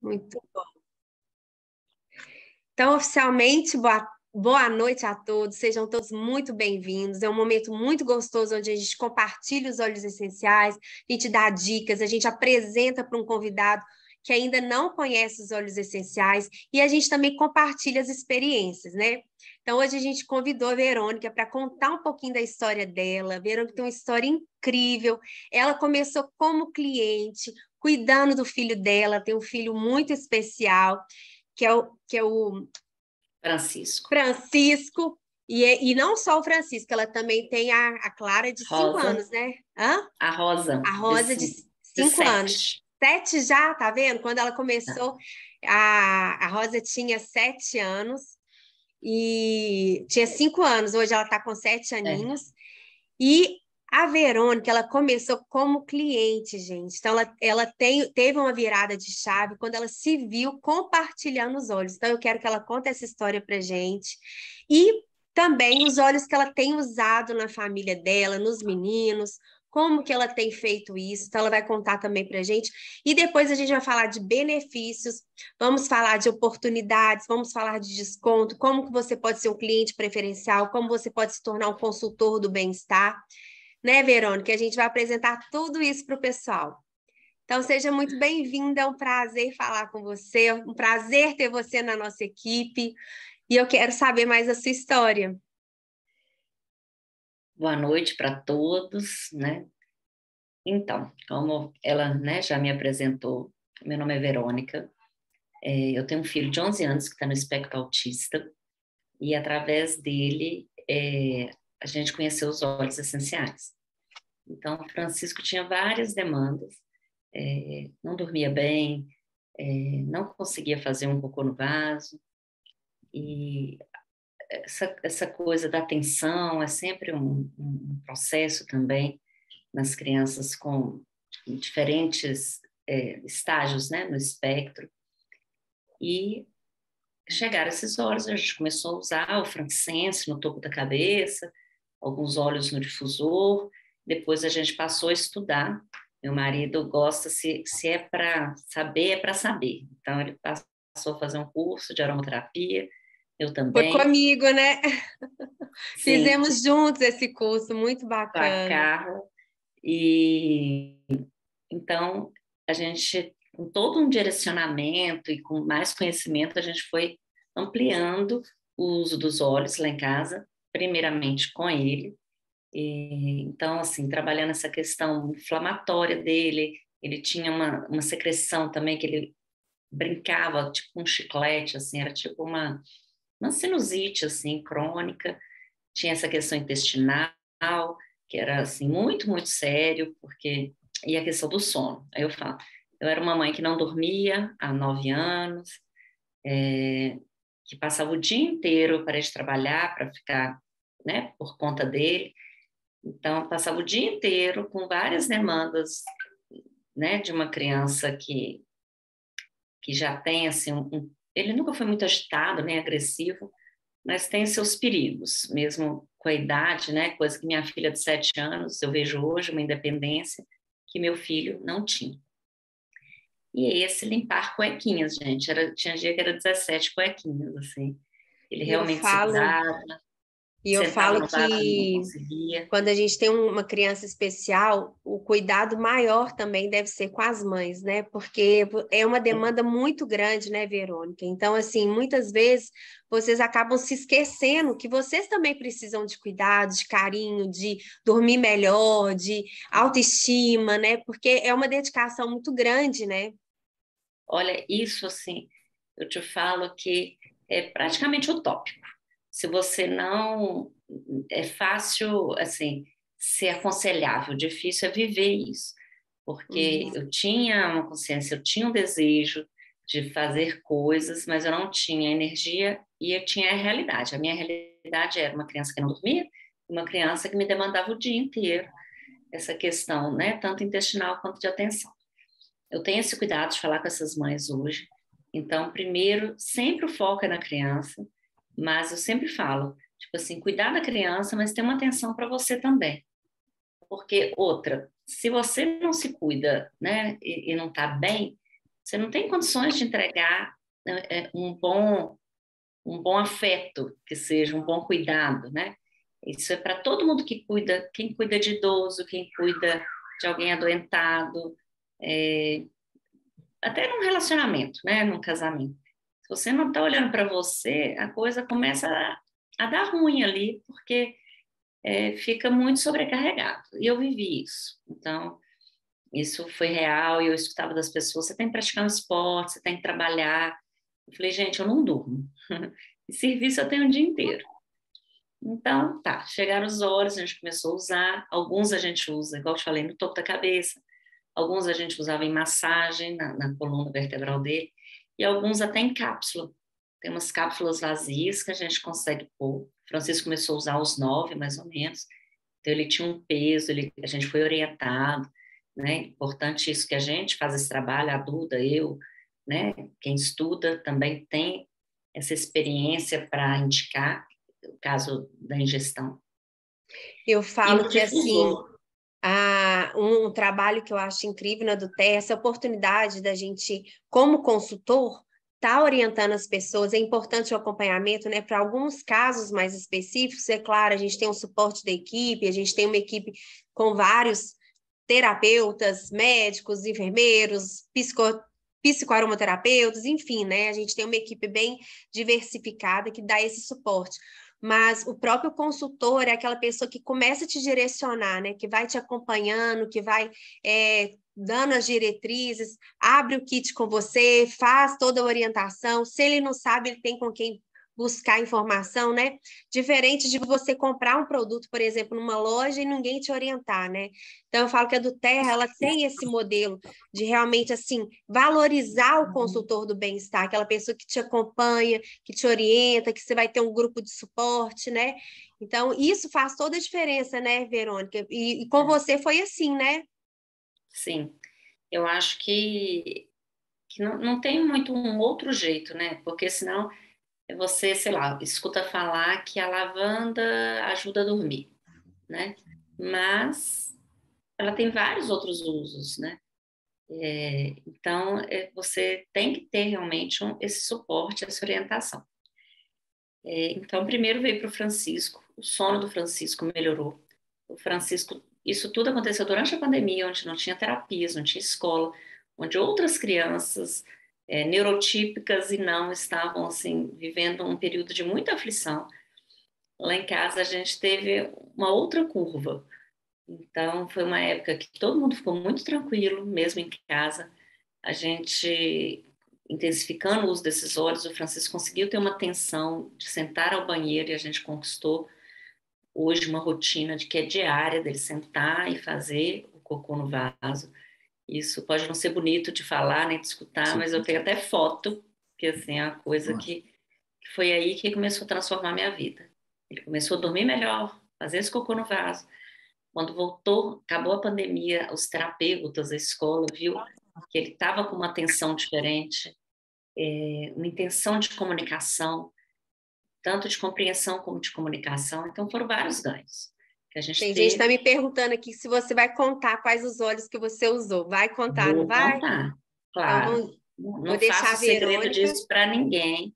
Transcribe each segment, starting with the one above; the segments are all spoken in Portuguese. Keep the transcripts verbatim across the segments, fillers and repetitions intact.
Muito bom. Então, oficialmente, boa, boa noite a todos, sejam todos muito bem-vindos. É um momento muito gostoso onde a gente compartilha os óleos essenciais, a gente dá dicas, a gente apresenta para um convidado que ainda não conhece os óleos essenciais e a gente também compartilha as experiências, né? Então, hoje a gente convidou a Verônica para contar um pouquinho da história dela. A Verônica tem uma história incrível. Ela começou como cliente, cuidando do filho dela, tem um filho muito especial que é o, que é o Francisco. Francisco, e, é, e não só o Francisco, ela também tem a, a Clara de cinco Rosa. anos, né? Hã? A Rosa, A de, Rosa de cinco, de cinco anos. sete. Sete já, tá vendo? Quando ela começou, a, a Rosa tinha sete anos e tinha cinco anos, hoje ela tá com sete É. aninhos. E a Verônica, ela começou como cliente, gente. Então, ela, ela tem, teve uma virada de chave quando ela se viu compartilhando os olhos. Então, eu quero que ela conte essa história pra gente. E também os olhos que ela tem usado na família dela, nos meninos, como que ela tem feito isso. Então, ela vai contar também pra gente. E depois a gente vai falar de benefícios, vamos falar de oportunidades, vamos falar de desconto, como que você pode ser um cliente preferencial, como você pode se tornar um consultor do bem-estar, né, Verônica? A gente vai apresentar tudo isso para o pessoal. Então, seja muito bem-vinda, é um prazer falar com você, um prazer ter você na nossa equipe, e eu quero saber mais a sua história. Boa noite para todos, né? Então, como ela, né, já me apresentou, meu nome é Verônica, é, eu tenho um filho de onze anos que está no espectro autista, e através dele é, a gente conheceu os óleos essenciais. Então, o Francisco tinha várias demandas, é, não dormia bem, é, não conseguia fazer um cocô no vaso, e essa, essa coisa da atenção é sempre um, um processo também nas crianças com diferentes é, estágios, né, no espectro. E chegaram esses óleos, a gente começou a usar o frankincense no topo da cabeça, alguns óleos no difusor, depois a gente passou a estudar. Meu marido gosta, se, se é para saber, é para saber. Então, ele passou a fazer um curso de aromaterapia, eu Foi também. comigo, né? Sim, Fizemos juntos esse curso, muito com a bacana. Carla. E então a gente, com todo um direcionamento e com mais conhecimento, a gente foi ampliando o uso dos óleos lá em casa, primeiramente com ele. E, então, assim, trabalhando essa questão inflamatória dele, ele tinha uma, uma secreção também que ele brincava, tipo um chiclete, assim, era tipo uma, uma sinusite, assim, crônica. Tinha essa questão intestinal, que era assim muito, muito sério, porque e a questão do sono. Aí eu falo, eu era uma mãe que não dormia há nove anos, é, que passava o dia inteiro para de trabalhar, para ficar, né, por conta dele. Então, passava o dia inteiro com várias demandas, né, de uma criança que que já tem assim um, um, ele nunca foi muito agitado, nem agressivo, mas tem seus perigos, mesmo com a idade, né? Coisa que minha filha de sete anos, eu vejo hoje uma independência que meu filho não tinha. E esse limpar cuequinhas, gente, era, tinha dia que era dezessete cuequinhas, assim. Ele E eu realmente falo, segurava, e eu sentava falo no vaso, não que conseguia. quando a gente tem uma criança especial, o cuidado maior também deve ser com as mães, né? Porque é uma demanda muito grande, né, Verônica? Então, assim, muitas vezes vocês acabam se esquecendo que vocês também precisam de cuidado, de carinho, de dormir melhor, de autoestima, né? Porque é uma dedicação muito grande, né? Olha, isso assim, eu te falo que é praticamente utópico. Se você não, é fácil, assim, ser aconselhável, difícil é viver isso, porque Uhum. eu tinha uma consciência, eu tinha um desejo de fazer coisas, mas eu não tinha energia e eu tinha a realidade. A minha realidade era uma criança que não dormia, uma criança que me demandava o dia inteiro essa questão, né, tanto intestinal quanto de atenção. Eu tenho esse cuidado de falar com essas mães hoje. Então, primeiro, sempre o foco é na criança, mas eu sempre falo, tipo assim, cuidar da criança, mas ter uma atenção para você também. Porque, outra, se você não se cuida, né, e, e não está bem, você não tem condições de entregar é, um bom, um bom afeto, que seja um bom cuidado, né? Isso é para todo mundo que cuida, quem cuida de idoso, quem cuida de alguém adoentado, é, até num relacionamento, né? Num casamento. Se você não está olhando para você, a coisa começa a, a dar ruim ali, porque é, fica muito sobrecarregado. E eu vivi isso. Então, isso foi real e eu escutava das pessoas, você tem que praticar um esporte, você tem que trabalhar. Eu falei, gente, eu não durmo. E serviço eu tenho o dia inteiro. Então, tá, chegaram os olhos, a gente começou a usar. Alguns a gente usa, igual eu te falei, no topo da cabeça. Alguns a gente usava em massagem, na, na coluna vertebral dele. E alguns até em cápsula. Tem umas cápsulas vazias que a gente consegue pôr. O Francisco começou a usar aos nove, mais ou menos. Então, ele tinha um peso, ele, a gente foi orientado, né? Importante isso que a gente faz esse trabalho, a Duda, eu, né? Quem estuda também tem essa experiência para indicar o caso da ingestão. Eu E falo no que, assim, difusor, a, um, um trabalho que eu acho incrível na Duterra, essa oportunidade da gente, como consultor, tá orientando as pessoas, é importante o acompanhamento, né? Para alguns casos mais específicos, é claro, a gente tem um suporte da equipe, a gente tem uma equipe com vários terapeutas, médicos, enfermeiros, psico, psicoaromaterapeutas, enfim, né? A gente tem uma equipe bem diversificada que dá esse suporte. Mas o próprio consultor é aquela pessoa que começa a te direcionar, né? Que vai te acompanhando, que vai é, dando as diretrizes, abre o kit com você, faz toda a orientação. Se ele não sabe, ele tem com quem buscar informação, né? Diferente de você comprar um produto, por exemplo, numa loja e ninguém te orientar, né? Então, eu falo que a do Terra, ela tem esse modelo de realmente, assim, valorizar o consultor do bem-estar, aquela pessoa que te acompanha, que te orienta, que você vai ter um grupo de suporte, né? Então, isso faz toda a diferença, né, Verônica? E, e com você foi assim, né? sim, eu acho que, que não, não tem muito um outro jeito, né? Porque senão você, sei lá, escuta falar que a lavanda ajuda a dormir, né? Mas ela tem vários outros usos, né? É, então, é, você tem que ter realmente um, esse suporte, essa orientação. É, então, primeiro veio para o Francisco, o sono do Francisco melhorou. O Francisco, isso tudo aconteceu durante a pandemia, onde não tinha terapias, não tinha escola, onde outras crianças é, neurotípicas e não estavam assim vivendo um período de muita aflição. Lá em casa a gente teve uma outra curva. Então, foi uma época que todo mundo ficou muito tranquilo, mesmo em casa. A gente, intensificando o uso desses óleos, o Francisco conseguiu ter uma atenção de sentar ao banheiro e a gente conquistou hoje uma rotina de que é diária dele sentar e fazer o cocô no vaso. Isso pode não ser bonito de falar nem de escutar, mas eu tenho até foto, que assim é uma coisa que, que foi aí que começou a transformar a minha vida. Ele começou a dormir melhor, fazer esse cocô no vaso. Quando voltou, acabou a pandemia, os terapeutas, a escola viu que ele estava com uma atenção diferente, é, uma intenção de comunicação, tanto de compreensão como de comunicação. Então, foram vários ganhos que a gente Tem gente que está teve. me perguntando aqui se você vai contar quais os óleos que você usou. Vai contar, não Vou vai? contar, Então, claro. vou, vou Não deixar faço a segredo Verônica. disso para ninguém.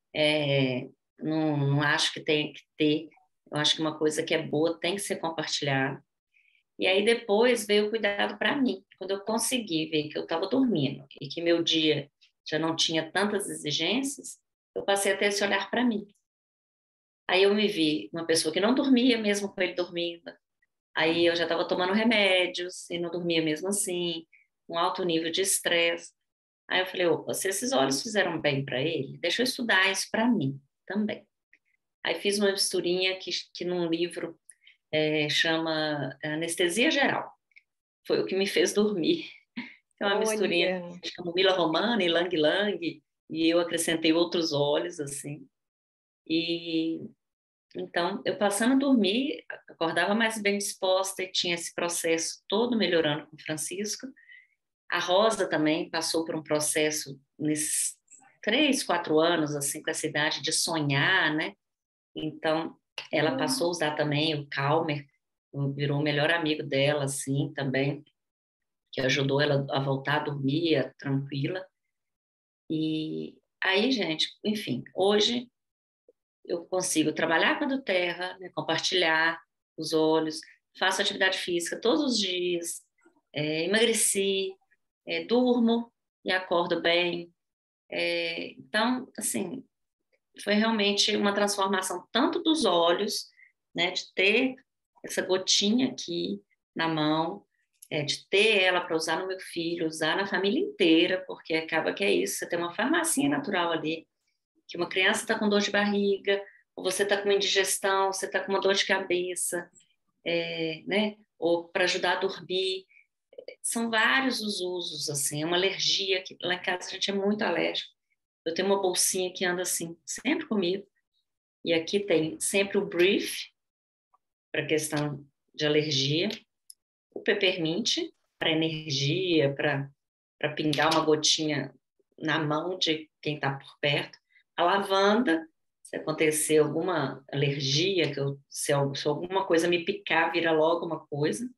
É, não, não acho que tem que ter. Eu acho que uma coisa que é boa tem que ser compartilhada. E aí depois veio o cuidado para mim. Quando eu consegui ver que eu estava dormindo e que meu dia já não tinha tantas exigências, eu passei a ter esse olhar para mim. Aí eu me vi uma pessoa que não dormia mesmo com ele dormindo. Aí eu já estava tomando remédios e não dormia mesmo assim, um alto nível de estresse. Aí eu falei, opa, se esses olhos fizeram bem para ele, deixa eu estudar isso para mim também. Aí fiz uma misturinha que, que num livro é, chama Anestesia Geral. Foi o que me fez dormir. É uma misturinha Olha, de camomila romana e lang-lang, e eu acrescentei outros óleos, assim. E então, eu passando a dormir, acordava mais bem disposta e tinha esse processo todo melhorando com o Francisco. A Rosa também passou por um processo nesses três, quatro anos, assim, com essa idade de sonhar, né? Então, ela passou a usar também o Calmer, virou o melhor amigo dela, assim, também, que ajudou ela a voltar a dormir tranquila. E aí, gente, enfim, hoje eu consigo trabalhar com a do terra, né, compartilhar os olhos, faço atividade física todos os dias, é, emagreci, é, durmo e acordo bem. É, então, assim, foi realmente uma transformação tanto dos olhos, né, de ter essa gotinha aqui na mão, é, de ter ela para usar no meu filho, usar na família inteira, porque acaba que é isso, você tem uma farmacinha natural ali, que uma criança está com dor de barriga, ou você está com indigestão, você está com uma dor de cabeça, é, né, ou para ajudar a dormir. São vários os usos, assim, é uma alergia, que lá em casa a gente é muito alérgico. Eu tenho uma bolsinha que anda assim, sempre comigo, e aqui tem sempre o Brief, para questão de alergia, o Peppermint, para energia, para pingar uma gotinha na mão de quem está por perto, a lavanda, se acontecer alguma alergia, que eu, se, se alguma coisa me picar, vira logo uma coisa,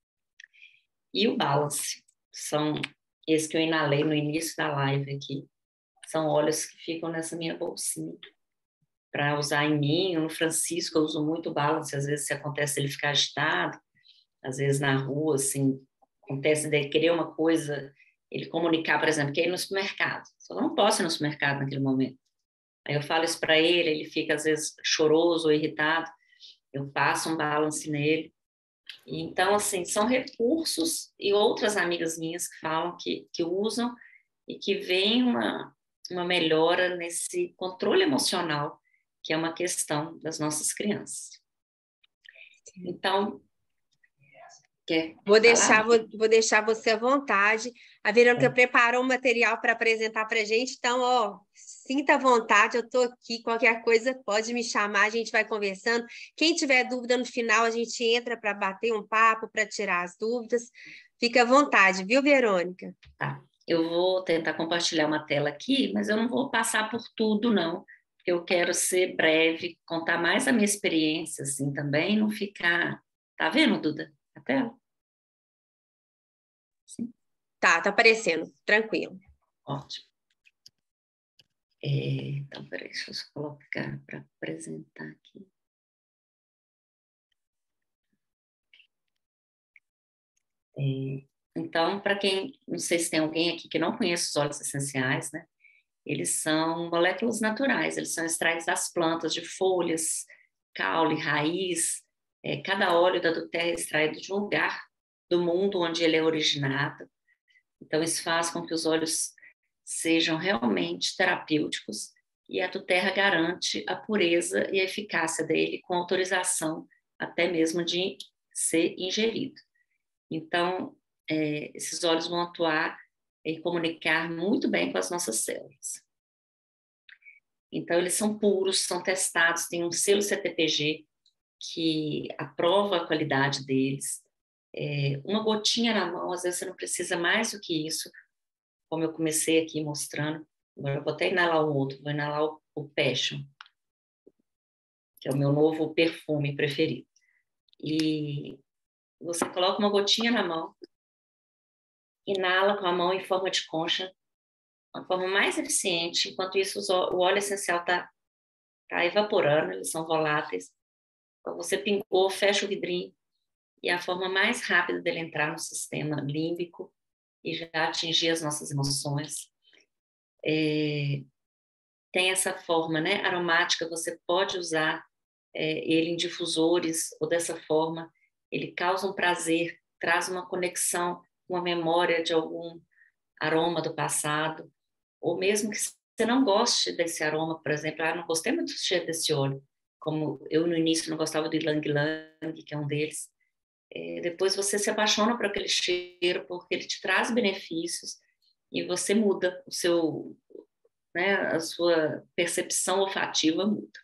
e o Balance, são esses que eu inalei no início da live aqui, são óleos que ficam nessa minha bolsinha para usar em mim. No Francisco eu uso muito Balance, às vezes se acontece ele ficar agitado, às vezes na rua, assim, acontece dele querer uma coisa, ele comunicar, por exemplo, que ir no supermercado. Só não posso ir no supermercado naquele momento. Aí eu falo isso para ele, ele fica às vezes choroso ou irritado, eu passo um Balance nele. Então, assim, são recursos, e outras amigas minhas que falam que, que usam e que veem uma, uma melhora nesse controle emocional, que é uma questão das nossas crianças. Então, quer Vou deixar, falar? vou, vou deixar você à vontade. A Verônica É. preparou um material para apresentar para a gente, então, ó, sinta à vontade, eu estou aqui, qualquer coisa pode me chamar, a gente vai conversando. Quem tiver dúvida no final, a gente entra para bater um papo, para tirar as dúvidas. Fica à vontade, viu, Verônica? Tá. Eu vou tentar compartilhar uma tela aqui, mas eu não vou passar por tudo, não. Eu quero ser breve, contar mais a minha experiência, assim, também, não ficar... Tá vendo, Duda? A tela? Sim. Tá, tá aparecendo, tranquilo. Ótimo. É, então, peraí, deixa eu só colocar para apresentar aqui. É, então, para quem, não sei se tem alguém aqui que não conhece os óleos essenciais, né? Eles são moléculas naturais, eles são extraídos das plantas, de folhas, caule, raiz. É, cada óleo da doTERRA é extraído de um lugar do mundo onde ele é originado. Então, isso faz com que os óleos sejam realmente terapêuticos, e a doTERRA garante a pureza e a eficácia dele com autorização até mesmo de ser ingerido. Então, é, esses óleos vão atuar e comunicar muito bem com as nossas células. Então, eles são puros, são testados, tem um selo C T P G que aprova a qualidade deles. É, uma gotinha na mão, às vezes você não precisa mais do que isso, como eu comecei aqui mostrando. Agora eu vou até inalar um outro, vou inalar o, o Passion, que é o meu novo perfume preferido. E você coloca uma gotinha na mão, inala com a mão em forma de concha, uma forma mais eficiente. Enquanto isso, o óleo essencial está tá evaporando, eles são voláteis. Então, você pingou, fecha o vidrinho, e a forma mais rápida dele entrar no sistema límbico e já atingir as nossas emoções. É, tem essa forma, né, aromática, você pode usar é, ele em difusores, ou dessa forma, ele causa um prazer, traz uma conexão, uma memória de algum aroma do passado, ou mesmo que você não goste desse aroma, por exemplo, ah, não gostei muito do cheiro desse óleo, como eu no início não gostava do Ylang Ylang, que é um deles, é, depois você se apaixona por aquele cheiro, porque ele te traz benefícios, e você muda o seu, né, a sua percepção olfativa muda.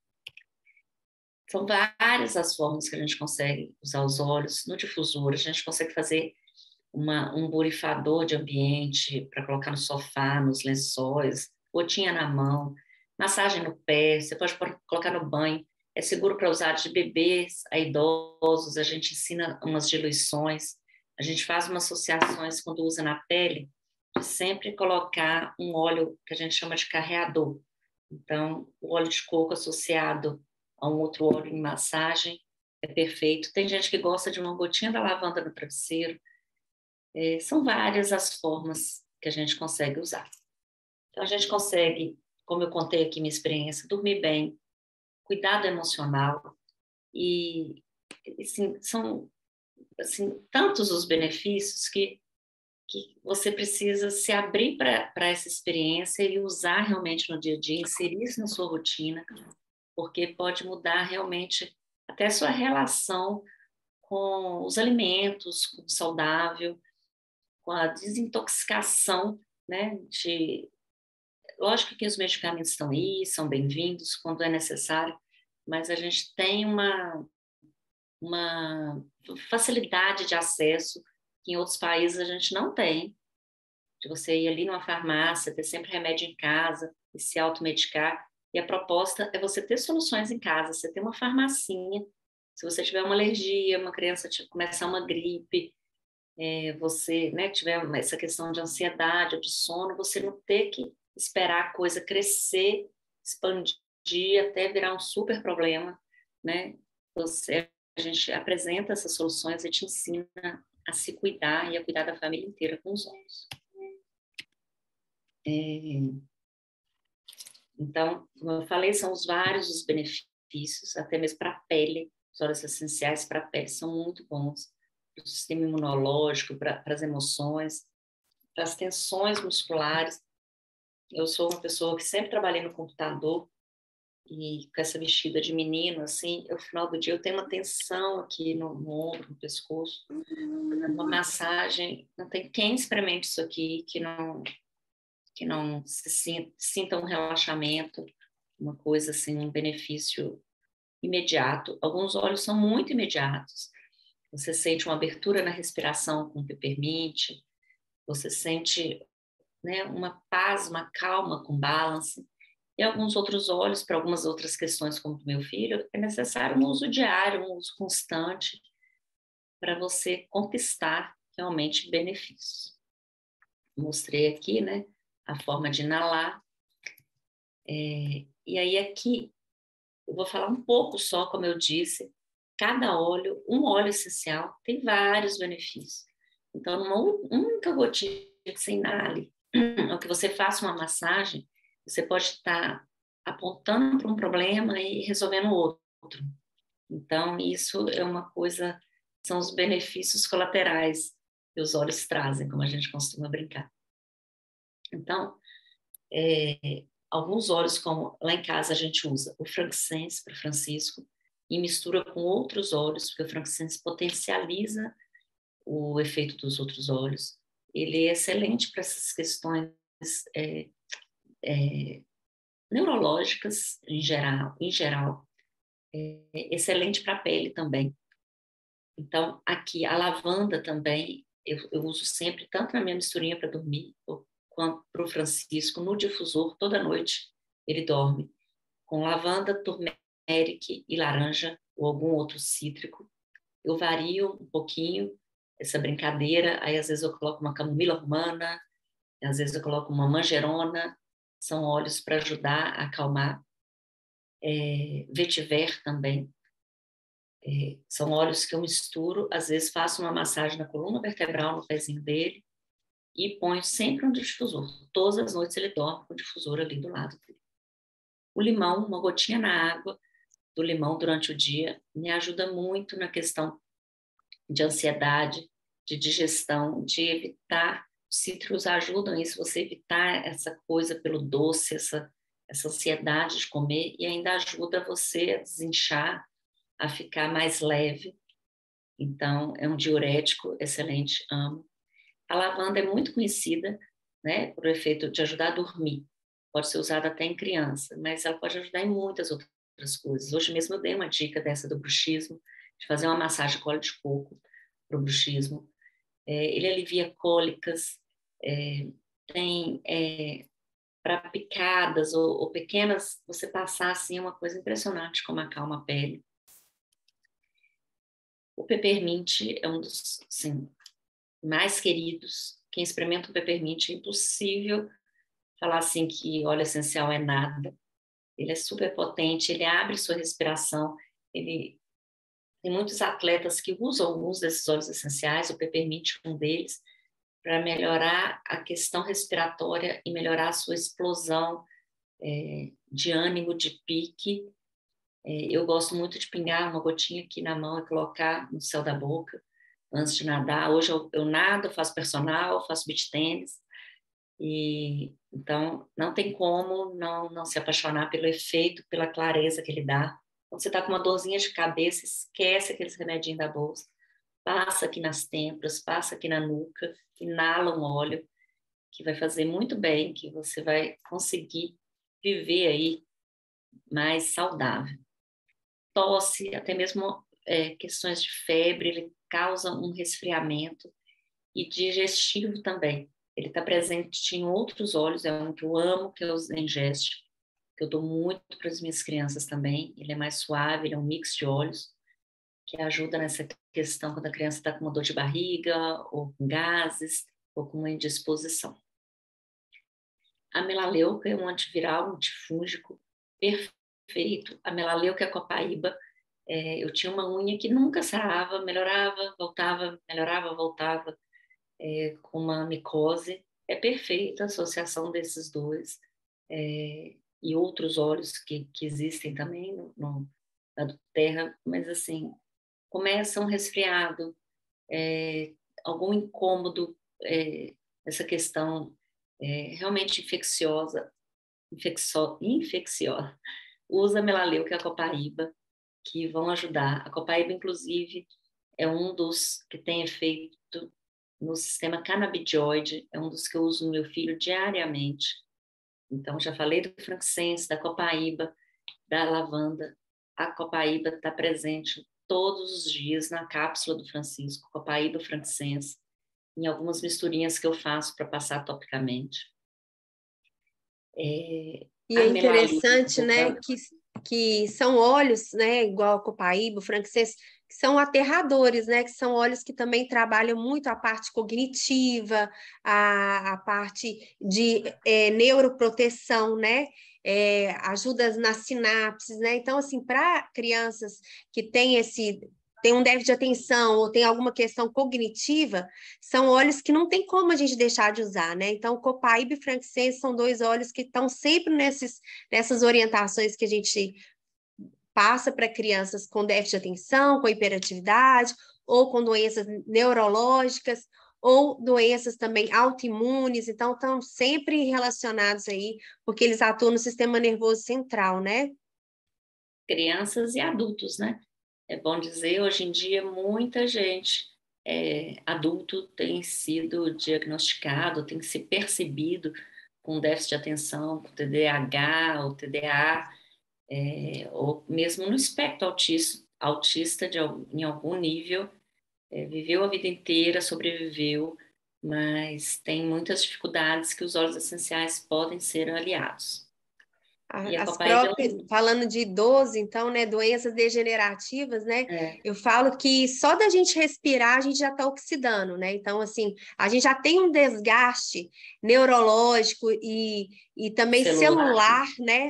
São várias as formas que a gente consegue usar os óleos. No difusor, a gente consegue fazer uma, um borrifador de ambiente para colocar no sofá, nos lençóis, gotinha na mão, massagem no pé, você pode colocar no banho. É seguro para usar de bebês a idosos, a gente ensina umas diluições, a gente faz umas associações quando usa na pele, de sempre colocar um óleo que a gente chama de carreador. Então, o óleo de coco associado a um outro óleo em massagem é perfeito. Tem gente que gosta de uma gotinha da lavanda no travesseiro. É, são várias as formas que a gente consegue usar. Então, a gente consegue, como eu contei aqui minha experiência, dormir bem, cuidado emocional e, assim, são assim, tantos os benefícios que, que você precisa se abrir para essa experiência e usar realmente no dia a dia, inserir isso na sua rotina, porque pode mudar realmente até a sua relação com os alimentos, com o saudável, com a desintoxicação, né? De... Lógico que os medicamentos estão aí, são bem-vindos quando é necessário, mas a gente tem uma, uma facilidade de acesso que em outros países a gente não tem, de você ir ali numa farmácia, ter sempre remédio em casa e se automedicar. E a proposta é você ter soluções em casa, você ter uma farmacinha. Se você tiver uma alergia, uma criança começar uma gripe, é, você, né, tiver essa questão de ansiedade ou de sono, você não ter que esperar a coisa crescer, expandir até virar um super problema, né? Você, a gente apresenta essas soluções e te ensina a se cuidar e a cuidar da família inteira com os olhos. É, então, como eu falei, são os vários os benefícios, até mesmo para a pele. Os óleos essenciais para a pele são muito bons, para o sistema imunológico, para as emoções, para as tensões musculares. Eu sou uma pessoa que sempre trabalhei no computador e com essa vestida de menino, assim, no final do dia eu tenho uma tensão aqui no, no ombro, no pescoço, uma massagem, não tem quem experimente isso aqui que não que não se sinta, sinta um relaxamento, uma coisa assim, um benefício imediato. Alguns óleos são muito imediatos. Você sente uma abertura na respiração com peppermint, você sente, né, uma paz, uma calma com balance. E alguns outros óleos, para algumas outras questões, como do meu filho, é necessário um uso diário, um uso constante, para você conquistar realmente benefícios. Mostrei aqui, né, a forma de inalar. É, e aí aqui, eu vou falar um pouco só, como eu disse, cada óleo, um óleo essencial, tem vários benefícios. Então, numa única gotinha que você inale, ou que você faça uma massagem, você pode estar apontando para um problema e resolvendo outro. Então, isso é uma coisa, são os benefícios colaterais que os óleos trazem, como a gente costuma brincar. Então, é, alguns óleos, como lá em casa a gente usa o frankincense para Francisco e mistura com outros óleos, porque o frankincense potencializa o efeito dos outros óleos. Ele é excelente para essas questões é, é, neurológicas em geral, em geral. É excelente para a pele também. Então, aqui a lavanda também, eu, eu uso sempre, tanto na minha misturinha para dormir, quanto para o Francisco, no difusor, toda noite ele dorme com lavanda, turmeric e laranja, ou algum outro cítrico. Eu vario um pouquinho essa brincadeira, aí às vezes eu coloco uma camomila romana, às vezes eu coloco uma manjerona, são óleos para ajudar a acalmar. É, vetiver também, é, são óleos que eu misturo, às vezes faço uma massagem na coluna vertebral, no pezinho dele, e ponho sempre um difusor. Todas as noites ele dorme com o difusor ali do lado dele. O limão, uma gotinha na água do limão durante o dia, me ajuda muito na questão de ansiedade, de digestão, de evitar. Os cítricos ajudam isso, você evitar essa coisa pelo doce, essa, essa ansiedade de comer, e ainda ajuda você a desinchar, a ficar mais leve. Então, é um diurético excelente, amo. A lavanda é muito conhecida, né, por efeito de ajudar a dormir. Pode ser usada até em criança, mas ela pode ajudar em muitas outras coisas. Hoje mesmo eu dei uma dica dessa do bruxismo, de fazer uma massagem com óleo de coco para o bruxismo. É, ele alivia cólicas, é, tem é, para picadas ou, ou pequenas, você passar assim é uma coisa impressionante como acalma a pele. O peppermint é um dos, assim, mais queridos, quem experimenta o peppermint é impossível falar assim que óleo essencial é nada. Ele é super potente, ele abre sua respiração, ele tem muitos atletas que usam alguns desses óleos essenciais, o peppermint é um deles, para melhorar a questão respiratória e melhorar a sua explosão é, de ânimo, de pique. É, eu gosto muito de pingar uma gotinha aqui na mão e colocar no céu da boca antes de nadar. Hoje eu, eu nado, faço personal, faço beach tênis, e então não tem como não, não se apaixonar pelo efeito, pela clareza que ele dá. Quando você está com uma dorzinha de cabeça, esquece aqueles remedinhos da bolsa, passa aqui nas têmporas, passa aqui na nuca, inala um óleo que vai fazer muito bem, que você vai conseguir viver aí mais saudável. Tosse, até mesmo é, questões de febre, ele causa um resfriamento e digestivo também. Ele está presente em outros óleos, é um que eu amo, que é o Zengest, que eu dou muito para as minhas crianças também. Ele é mais suave, ele é um mix de óleos, que ajuda nessa questão quando a criança está com uma dor de barriga, ou com gases, ou com uma indisposição. A melaleuca é um antiviral, um antifúngico perfeito. A melaleuca é a copaíba. É, eu tinha uma unha que nunca sarava, melhorava, voltava, melhorava, voltava, é, com uma micose. É perfeita a associação desses dois. É, e outros óleos que, que existem também no, no, na terra, mas assim, começa um resfriado, é, algum incômodo, é, essa questão é, realmente infecciosa, infexo, infecciosa, usa melaleuca e a copaíba, que vão ajudar. A copaíba, inclusive, é um dos que tem efeito no sistema canabidioide, é um dos que eu uso no meu filho diariamente. Então, já falei do frankincense, da copaíba, da lavanda. A copaíba está presente todos os dias na cápsula do Francisco, copaíba, frankincense, em algumas misturinhas que eu faço para passar topicamente. É, E a é interessante, né, melaleuca, que, que são óleos, né, igual a copaíba, o frankincense, que são aterradores, né, que são óleos que também trabalham muito a parte cognitiva, a, a parte de é, neuroproteção, né, é, ajuda nas sinapses, né, então, assim, para crianças que têm esse tem um déficit de atenção ou tem alguma questão cognitiva, são óleos que não tem como a gente deixar de usar, né? Então, copaíba e frankincense são dois óleos que estão sempre nesses, nessas orientações que a gente passa para crianças com déficit de atenção, com hiperatividade, ou com doenças neurológicas, ou doenças também autoimunes, então estão sempre relacionados aí, porque eles atuam no sistema nervoso central, né? crianças e adultos, né? É bom dizer, hoje em dia, muita gente, é, adulto, tem sido diagnosticado, tem se percebido com déficit de atenção, com T D A H ou T D A, é, ou mesmo no espectro autista, autista de, em algum nível, é, viveu a vida inteira, sobreviveu, mas tem muitas dificuldades que os óleos essenciais podem ser aliados. E a As copaíba é próprias, um, falando de idoso, então, né, doenças degenerativas, né, é, eu falo que só da gente respirar a gente já está oxidando, né, então, assim, a gente já tem um desgaste neurológico e, e também celular, celular, né,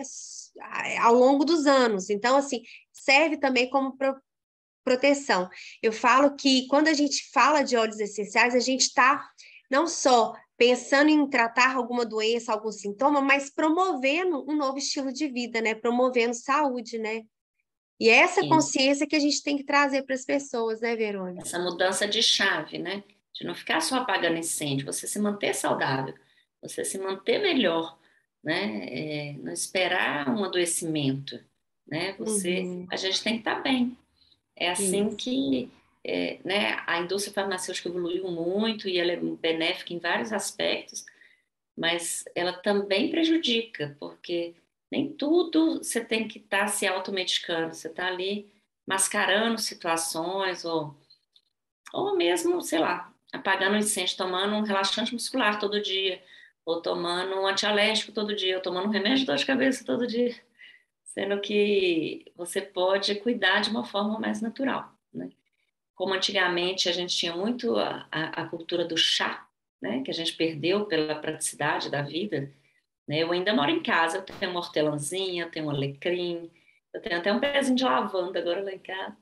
ao longo dos anos, então, assim, serve também como pro, proteção. Eu falo que quando a gente fala de óleos essenciais, a gente está não só pensando em tratar alguma doença, algum sintoma, mas promovendo um novo estilo de vida, né? Promovendo saúde, né? E é essa isso. consciência que a gente tem que trazer para as pessoas, né, Verônica? Essa mudança de chave, né? De não ficar só apagando incêndio, você se manter saudável, você se manter melhor, né? É, não esperar um adoecimento, né? Você, Uhum, a gente tem que estar bem. É assim isso. que, é, né? A indústria farmacêutica evoluiu muito e ela é benéfica em vários aspectos, mas ela também prejudica, porque nem tudo você tem que estar se automedicando, você está ali mascarando situações ou ou mesmo, sei lá, apagando um incêndio, tomando um relaxante muscular todo dia, ou tomando um antialérgico todo dia, ou tomando um remédio de dor de cabeça todo dia, sendo que você pode cuidar de uma forma mais natural, né? Como antigamente a gente tinha muito a, a, a cultura do chá, né, que a gente perdeu pela praticidade da vida, né? Eu ainda moro em casa, eu tenho uma hortelãzinha, eu tenho um alecrim, eu tenho até um pezinho de lavanda agora lá em casa.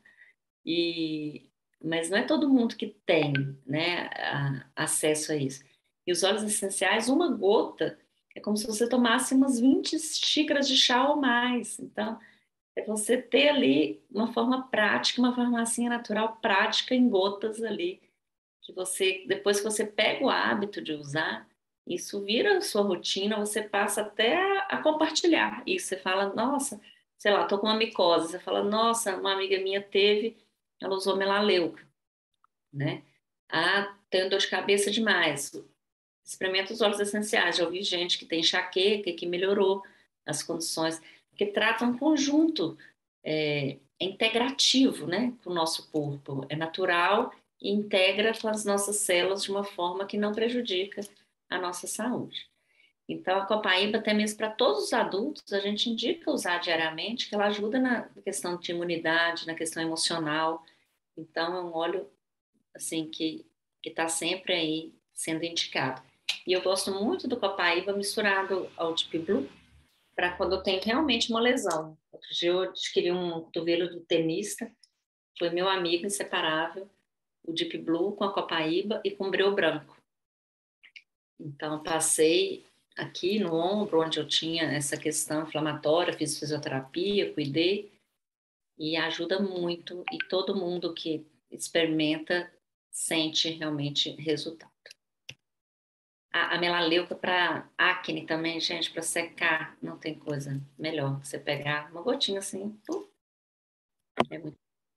E, mas não é todo mundo que tem, né, a, acesso a isso. E os óleos essenciais, uma gota, é como se você tomasse umas vinte xícaras de chá ou mais. Então, é você ter ali uma forma prática, uma farmacinha natural prática em gotas ali, que você, depois que você pega o hábito de usar, isso vira a sua rotina, você passa até a, a compartilhar isso. Você fala, nossa, sei lá, tô com uma micose. Você fala, nossa, uma amiga minha teve, ela usou melaleuca, né? Ah, tenho dor de cabeça demais. Experimenta os óleos essenciais. Já ouvi gente que tem enxaqueca e que melhorou as condições, porque trata um conjunto, é, é integrativo, né, com o nosso corpo. É natural e integra com as nossas células de uma forma que não prejudica a nossa saúde. Então, a copaíba, até mesmo para todos os adultos, a gente indica usar diariamente, que ela ajuda na questão de imunidade, na questão emocional. Então, é um óleo, assim, que que está sempre aí sendo indicado. E eu gosto muito do copaíba misturado ao Deep Blue, para quando eu tenho realmente uma lesão. Outro dia eu adquiri um cotovelo do tenista, foi meu amigo inseparável, o Deep Blue com a copaíba e com o breu branco. Então, passei aqui no ombro, onde eu tinha essa questão inflamatória, fiz fisioterapia, cuidei, e ajuda muito, e todo mundo que experimenta sente realmente resultado. A, a melaleuca para acne também, gente, para secar, não tem coisa melhor que você pegar uma gotinha assim. Pum, é muito.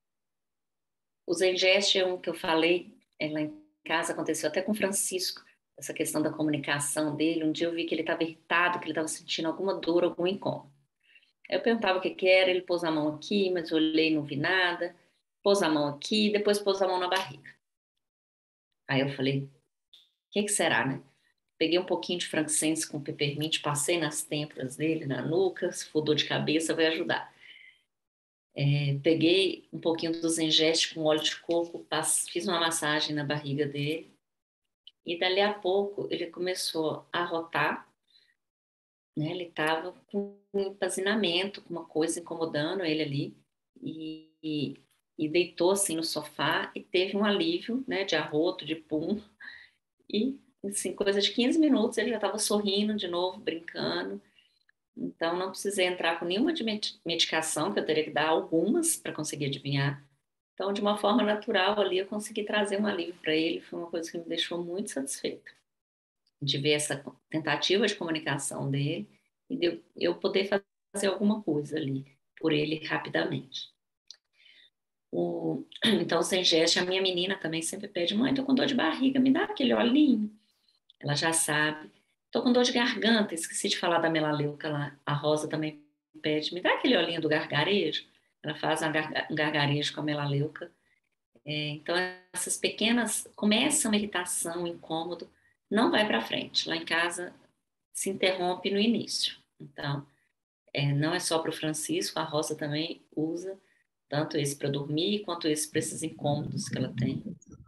O Zengeste é um que eu falei é, lá em casa, aconteceu até com o Francisco, essa questão da comunicação dele. Um dia eu vi que ele estava irritado, que ele estava sentindo alguma dor, algum incômodo. Eu perguntava o que que era, ele pôs a mão aqui, mas eu olhei e não vi nada. Pôs a mão aqui, depois pôs a mão na barriga. Aí eu falei, o que que será, né? Peguei um pouquinho de frankincense com peppermint, passei nas têmporas dele, na nuca, se for dor de cabeça, vai ajudar. É, peguei um pouquinho do Zengeste com óleo de coco, passe, fiz uma massagem na barriga dele, e dali a pouco ele começou a rotar, né? Ele estava com um empazinamento, com uma coisa incomodando ele ali, e, e, e deitou assim no sofá e teve um alívio, né, de arroto, de pum, e assim, coisa de quinze minutos ele já estava sorrindo de novo, brincando. Então, não precisei entrar com nenhuma de medicação, que eu teria que dar algumas para conseguir adivinhar. Então, de uma forma natural ali, eu consegui trazer um alívio para ele. Foi uma coisa que me deixou muito satisfeita, de ver essa tentativa de comunicação dele e de eu poder fazer alguma coisa ali por ele rapidamente. O... Então, sem gesto, a minha menina também sempre pede, mãe, tô com dor de barriga, me dá aquele olhinho. Ela já sabe. Tô com dor de garganta, esqueci de falar da melaleuca lá. A Rosa também pede, me dá aquele olhinho do gargarejo. Ela faz um gargarejo com a melaleuca. É, então, essas pequenas, começa uma irritação, um incômodo, não vai para frente. Lá em casa, se interrompe no início. Então, é, não é só para o Francisco, a Rosa também usa, tanto esse para dormir, quanto esse para esses incômodos que ela tem.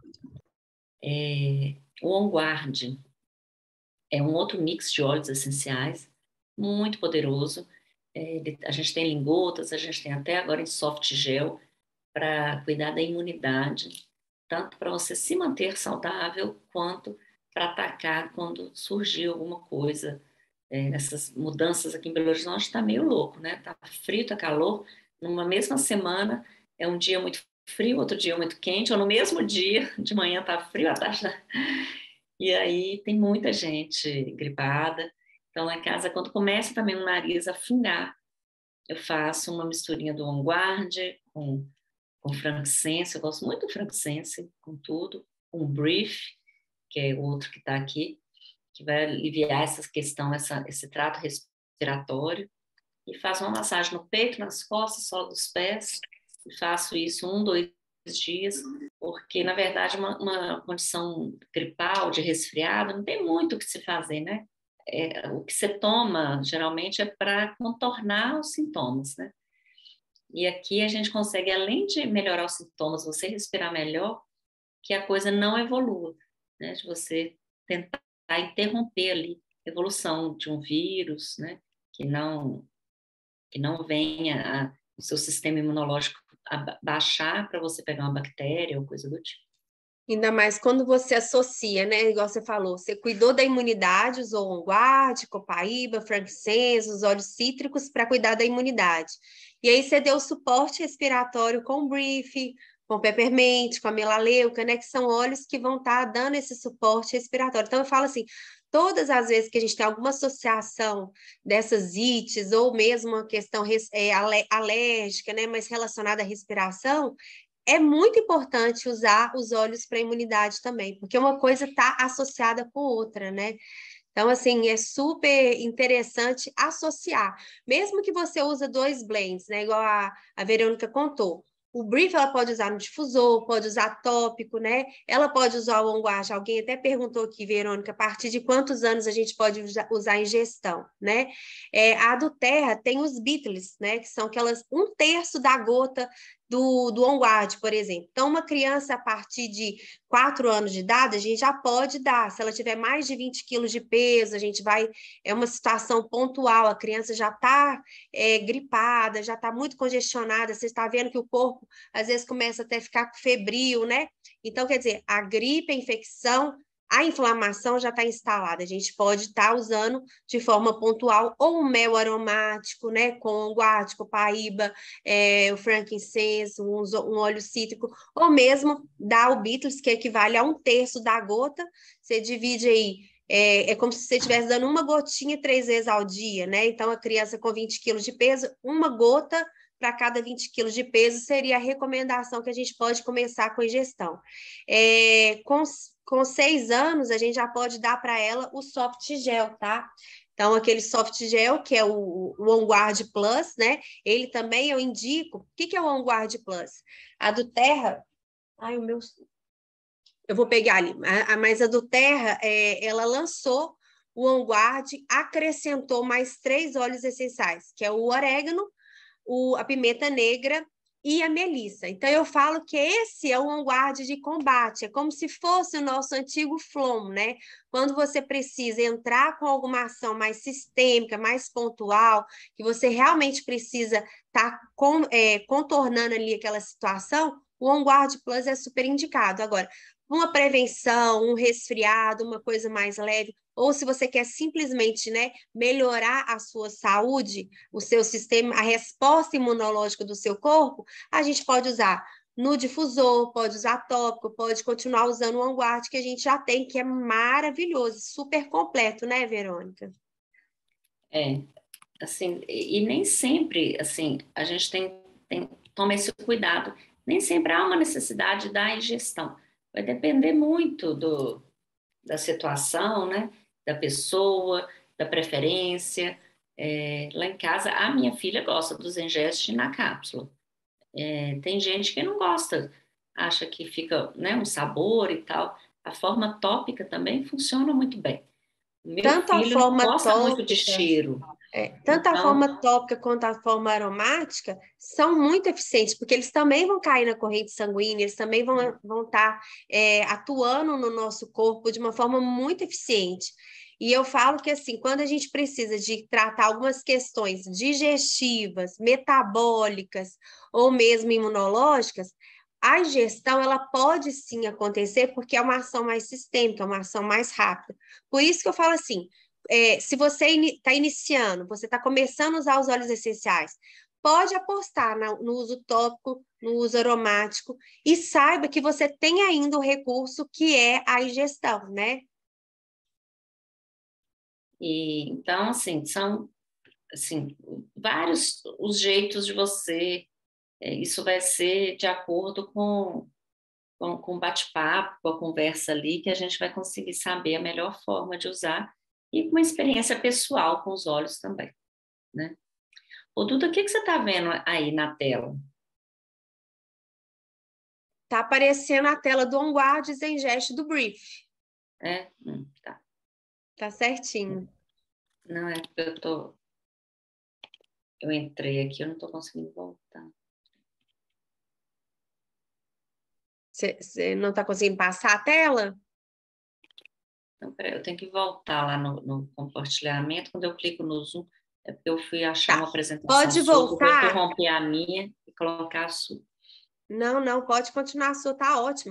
É, o On Guard é um outro mix de óleos essenciais, muito poderoso. É, a gente tem em gotas, a gente tem até agora em soft gel, para cuidar da imunidade, tanto para você se manter saudável, quanto para atacar quando surgir alguma coisa. É, essas mudanças aqui em Belo Horizonte está meio louco, né? Tá frio, tá calor. Numa mesma semana, é um dia muito frio, outro dia muito quente, ou no mesmo dia, de manhã tá frio, à tarde tá... E aí tem muita gente gripada. Então, lá em casa, quando começa também o nariz a fungar, eu faço uma misturinha do On Guard com, com frankincense. Eu gosto muito do frankincense, com tudo. Um brief, que é o outro que está aqui, que vai aliviar essa questão, essa, esse trato respiratório. E faço uma massagem no peito, nas costas, sola dos pés. E faço isso um, dois dias, porque, na verdade, uma, uma condição gripal, de resfriado, não tem muito o que se fazer, né? É, o que você toma, geralmente, é para contornar os sintomas, né? E aqui a gente consegue, além de melhorar os sintomas, você respirar melhor, que a coisa não evolua, né? De você tentar interromper ali a evolução de um vírus, né? Que não, que não venha a, o seu sistema imunológico a baixar para você pegar uma bactéria ou coisa do tipo. Ainda mais quando você associa, né? Igual você falou, você cuidou da imunidade, usou On Guard, copaíba, frankincense, os óleos cítricos para cuidar da imunidade. E aí você deu suporte respiratório com o Brief, com o Peppermint, com a melaleuca, né? Que são óleos que vão estar tá dando esse suporte respiratório. Então eu falo assim, todas as vezes que a gente tem alguma associação dessas ites, ou mesmo uma questão é, alérgica, né? Mas relacionada à respiração, é muito importante usar os óleos para imunidade também, porque uma coisa está associada com outra, né? Então, assim, é super interessante associar. Mesmo que você use dois blends, né? Igual a, a Verônica contou. O Brief ela pode usar no difusor, pode usar tópico, né? Ela pode usar o On Guard. Alguém até perguntou aqui, Verônica, a partir de quantos anos a gente pode usar em gestão, né? É, a do Terra tem os Beatles, né? Que são aquelas um terço da gota do, do On Guard, por exemplo. Então, uma criança a partir de quatro anos de idade, a gente já pode dar. Se ela tiver mais de vinte quilos de peso, a gente vai. É uma situação pontual, a criança já está é, gripada, já está muito congestionada, você está vendo que o corpo às vezes começa até a ficar febril, né? Então, quer dizer, a gripe, a infecção, a inflamação já está instalada. A gente pode estar tá usando de forma pontual ou um mel aromático, né? Com guarde, copaíba, é, o frankincense, um, um óleo cítrico, ou mesmo dar o Beatles, que equivale a um terço da gota. Você divide aí. É, é como se você estivesse dando uma gotinha três vezes ao dia, né? Então, a criança com vinte quilos de peso, uma gota para cada vinte quilos de peso seria a recomendação que a gente pode começar com ingestão. É, com, com seis anos, a gente já pode dar para ela o soft gel, tá? Então, aquele soft gel, que é o, o On Guard Plus, né? Ele também eu indico. O que, que é o On Guard Plus? A do Terra. Ai, o meu. Eu vou pegar ali. A, a, mas a do Terra, é, ela lançou o On Guard, acrescentou mais três óleos essenciais, que é o orégano, o, a pimenta negra e a melissa. Então, eu falo que esse é o On Guard de combate, é como se fosse o nosso antigo Flom, né? Quando você precisa entrar com alguma ação mais sistêmica, mais pontual, que você realmente precisa estar tá com, é, contornando ali aquela situação, o On Guard Plus é super indicado. Agora, uma prevenção, um resfriado, uma coisa mais leve, ou se você quer simplesmente, né, melhorar a sua saúde, o seu sistema, a resposta imunológica do seu corpo, a gente pode usar no difusor, pode usar tópico, pode continuar usando o On Guard que a gente já tem, que é maravilhoso, super completo, né, Verônica? É, assim, e, e nem sempre, assim, a gente tem, tem toma esse cuidado, nem sempre há uma necessidade da ingestão. Vai depender muito do, da situação, né? Da pessoa, da preferência. É, lá em casa, a minha filha gosta dos Engest na cápsula. É, tem gente que não gosta, acha que fica, né, um sabor e tal. A forma tópica também funciona muito bem. O meu Tanto a filho não forma gosta muito de tópica, cheiro, é, tanto a então, forma tópica quanto a forma aromática são muito eficientes, porque eles também vão cair na corrente sanguínea, eles também vão, vão estar é, atuando no nosso corpo de uma forma muito eficiente. E eu falo que, assim, quando a gente precisa de tratar algumas questões digestivas, metabólicas ou mesmo imunológicas, a ingestão, ela pode sim acontecer porque é uma ação mais sistêmica, uma ação mais rápida. Por isso que eu falo assim, é, se você está iniciando, você está começando a usar os óleos essenciais, pode apostar na, no uso tópico, no uso aromático, e saiba que você tem ainda o recurso que é a ingestão, né? e, então, assim, são assim, vários os jeitos de você, é, isso vai ser de acordo com, com, com o bate-papo, com a conversa ali, que a gente vai conseguir saber a melhor forma de usar e com uma experiência pessoal com os olhos também, né? Ô, Duda, o que, que você está vendo aí na tela? Tá aparecendo a tela do On Guard Zengest do Brief. É? Hum, tá. Tá certinho. Não, é porque eu tô, eu entrei aqui, eu não estou conseguindo voltar. Você não está conseguindo passar a tela? Então, peraí, eu tenho que voltar lá no, no compartilhamento. Quando eu clico no Zoom, é porque eu fui achar Tá. uma apresentação Pode sua, vou voltar? interromper a minha e colocar a sua. Não, não, pode continuar a sua, tá ótimo.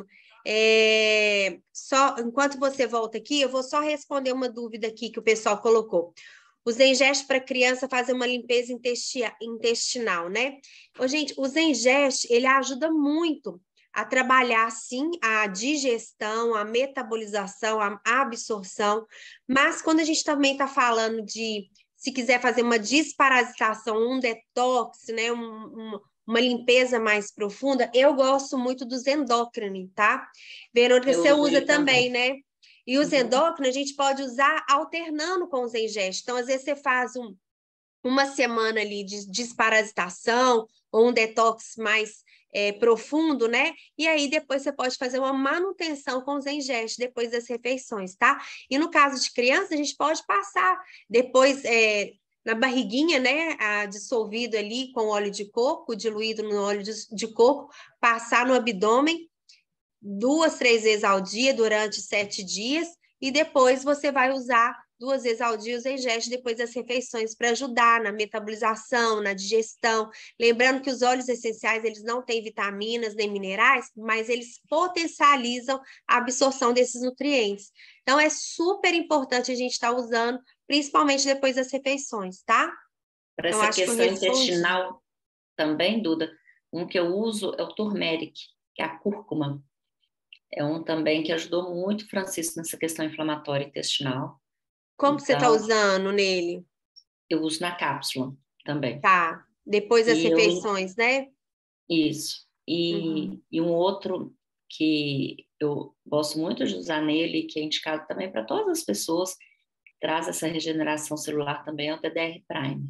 É, só, enquanto você volta aqui, eu vou só responder uma dúvida aqui que o pessoal colocou. O Zengest para criança fazer uma limpeza intesti- intestinal, né? Ô, gente, o Zengest, ele ajuda muito a trabalhar, sim, a digestão, a metabolização, a absorção, mas quando a gente também está falando de, se quiser fazer uma desparasitação, um detox, né, um, um uma limpeza mais profunda, eu gosto muito dos endócrinos, tá? Verônica, Eu você uso usa ele também, também. né? E os Uhum. endócrinos a gente pode usar alternando com os Zengest. Então, às vezes você faz um, uma semana ali de desparasitação ou um detox mais é, profundo, né? E aí depois você pode fazer uma manutenção com os Zengest depois das refeições, tá? E no caso de criança, a gente pode passar depois é, na barriguinha, né? A, dissolvido ali com óleo de coco, diluído no óleo de, de coco, passar no abdômen duas, três vezes ao dia durante sete dias e depois você vai usar duas vezes ao dia os Zengest depois das refeições para ajudar na metabolização, na digestão. Lembrando que os óleos essenciais eles não têm vitaminas nem minerais, mas eles potencializam a absorção desses nutrientes. Então é super importante a gente estar tá usando, principalmente depois das refeições, tá? Para Então essa acho que eu questão respondi. intestinal também, Duda, um que eu uso é o turmeric, que é a cúrcuma. É um também que ajudou muito o Francisco nessa questão inflamatória intestinal. Como que você está Então, usando nele? eu uso na cápsula também. Tá. Depois das E eu, refeições, né? isso. E, Uhum. e um outro que eu gosto muito de usar nele, que é indicado também para todas as pessoas, que traz essa regeneração celular também, é o T D R Prime.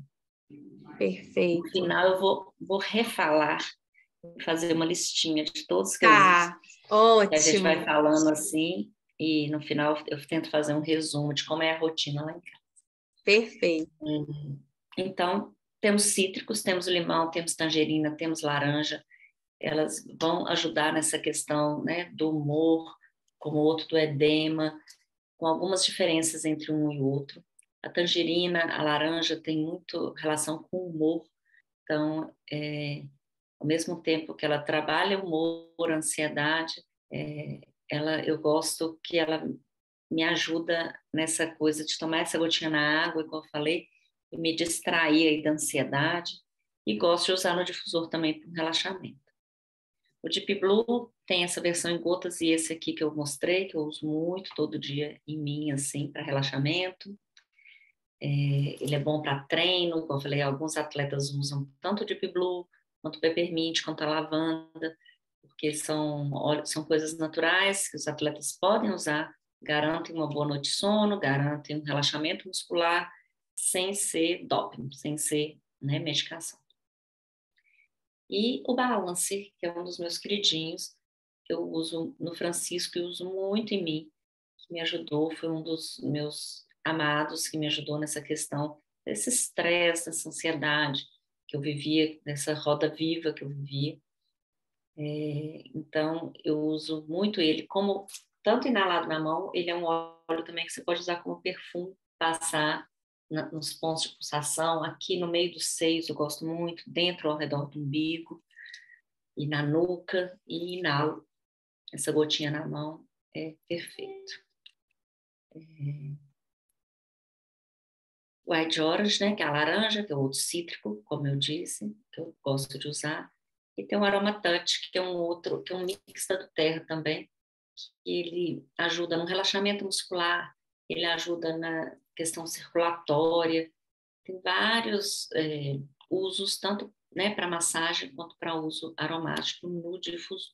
No Perfeito. final, eu vou, vou refalar, fazer uma listinha de todos que eu uso, Tá, que a gente vai ótimo. falando assim, e no final eu tento fazer um resumo de como é a rotina lá em casa. Perfeito. Uhum. Então, temos cítricos, temos limão, temos tangerina, temos laranja, elas vão ajudar nessa questão, né, do humor, como o outro do edema, com algumas diferenças entre um e o outro. A tangerina, a laranja tem muito relação com o humor, então, é, ao mesmo tempo que ela trabalha o humor, a ansiedade, é, ela, eu gosto que ela me ajuda nessa coisa de tomar essa gotinha na água, igual eu falei, e me distrair aí da ansiedade, e gosto de usar no difusor também para um relaxamento. O Deep Blue tem essa versão em gotas e esse aqui que eu mostrei, que eu uso muito todo dia em mim, assim, para relaxamento. É, ele é bom para treino, como eu falei, alguns atletas usam tanto o Deep Blue, quanto o Peppermint, quanto a lavanda, porque são, são coisas naturais que os atletas podem usar, garantem uma boa noite de sono, garantem um relaxamento muscular, sem ser doping, sem ser, né, medicação. E o Balance, que é um dos meus queridinhos, que eu uso no Francisco e uso muito em mim, que me ajudou, foi um dos meus amados que me ajudou nessa questão desse estresse, dessa ansiedade que eu vivia, dessa roda viva que eu vivia. É, então, eu uso muito ele como, tanto inalado na mão, ele é um óleo também que você pode usar como perfume, passar na, nos pontos de pulsação, aqui no meio dos seios, eu gosto muito, dentro ao redor do umbigo, e na nuca, e inalo. Essa gotinha na mão é perfeito. É... White Orange, né, que é a laranja, que é outro cítrico, como eu disse, que eu gosto de usar. E tem o Aroma Touch, que é um outro, que é um mix da Terra também, que ele ajuda no relaxamento muscular, ele ajuda na questão circulatória, tem vários é, usos, tanto, né, para massagem quanto para uso aromático no difusor.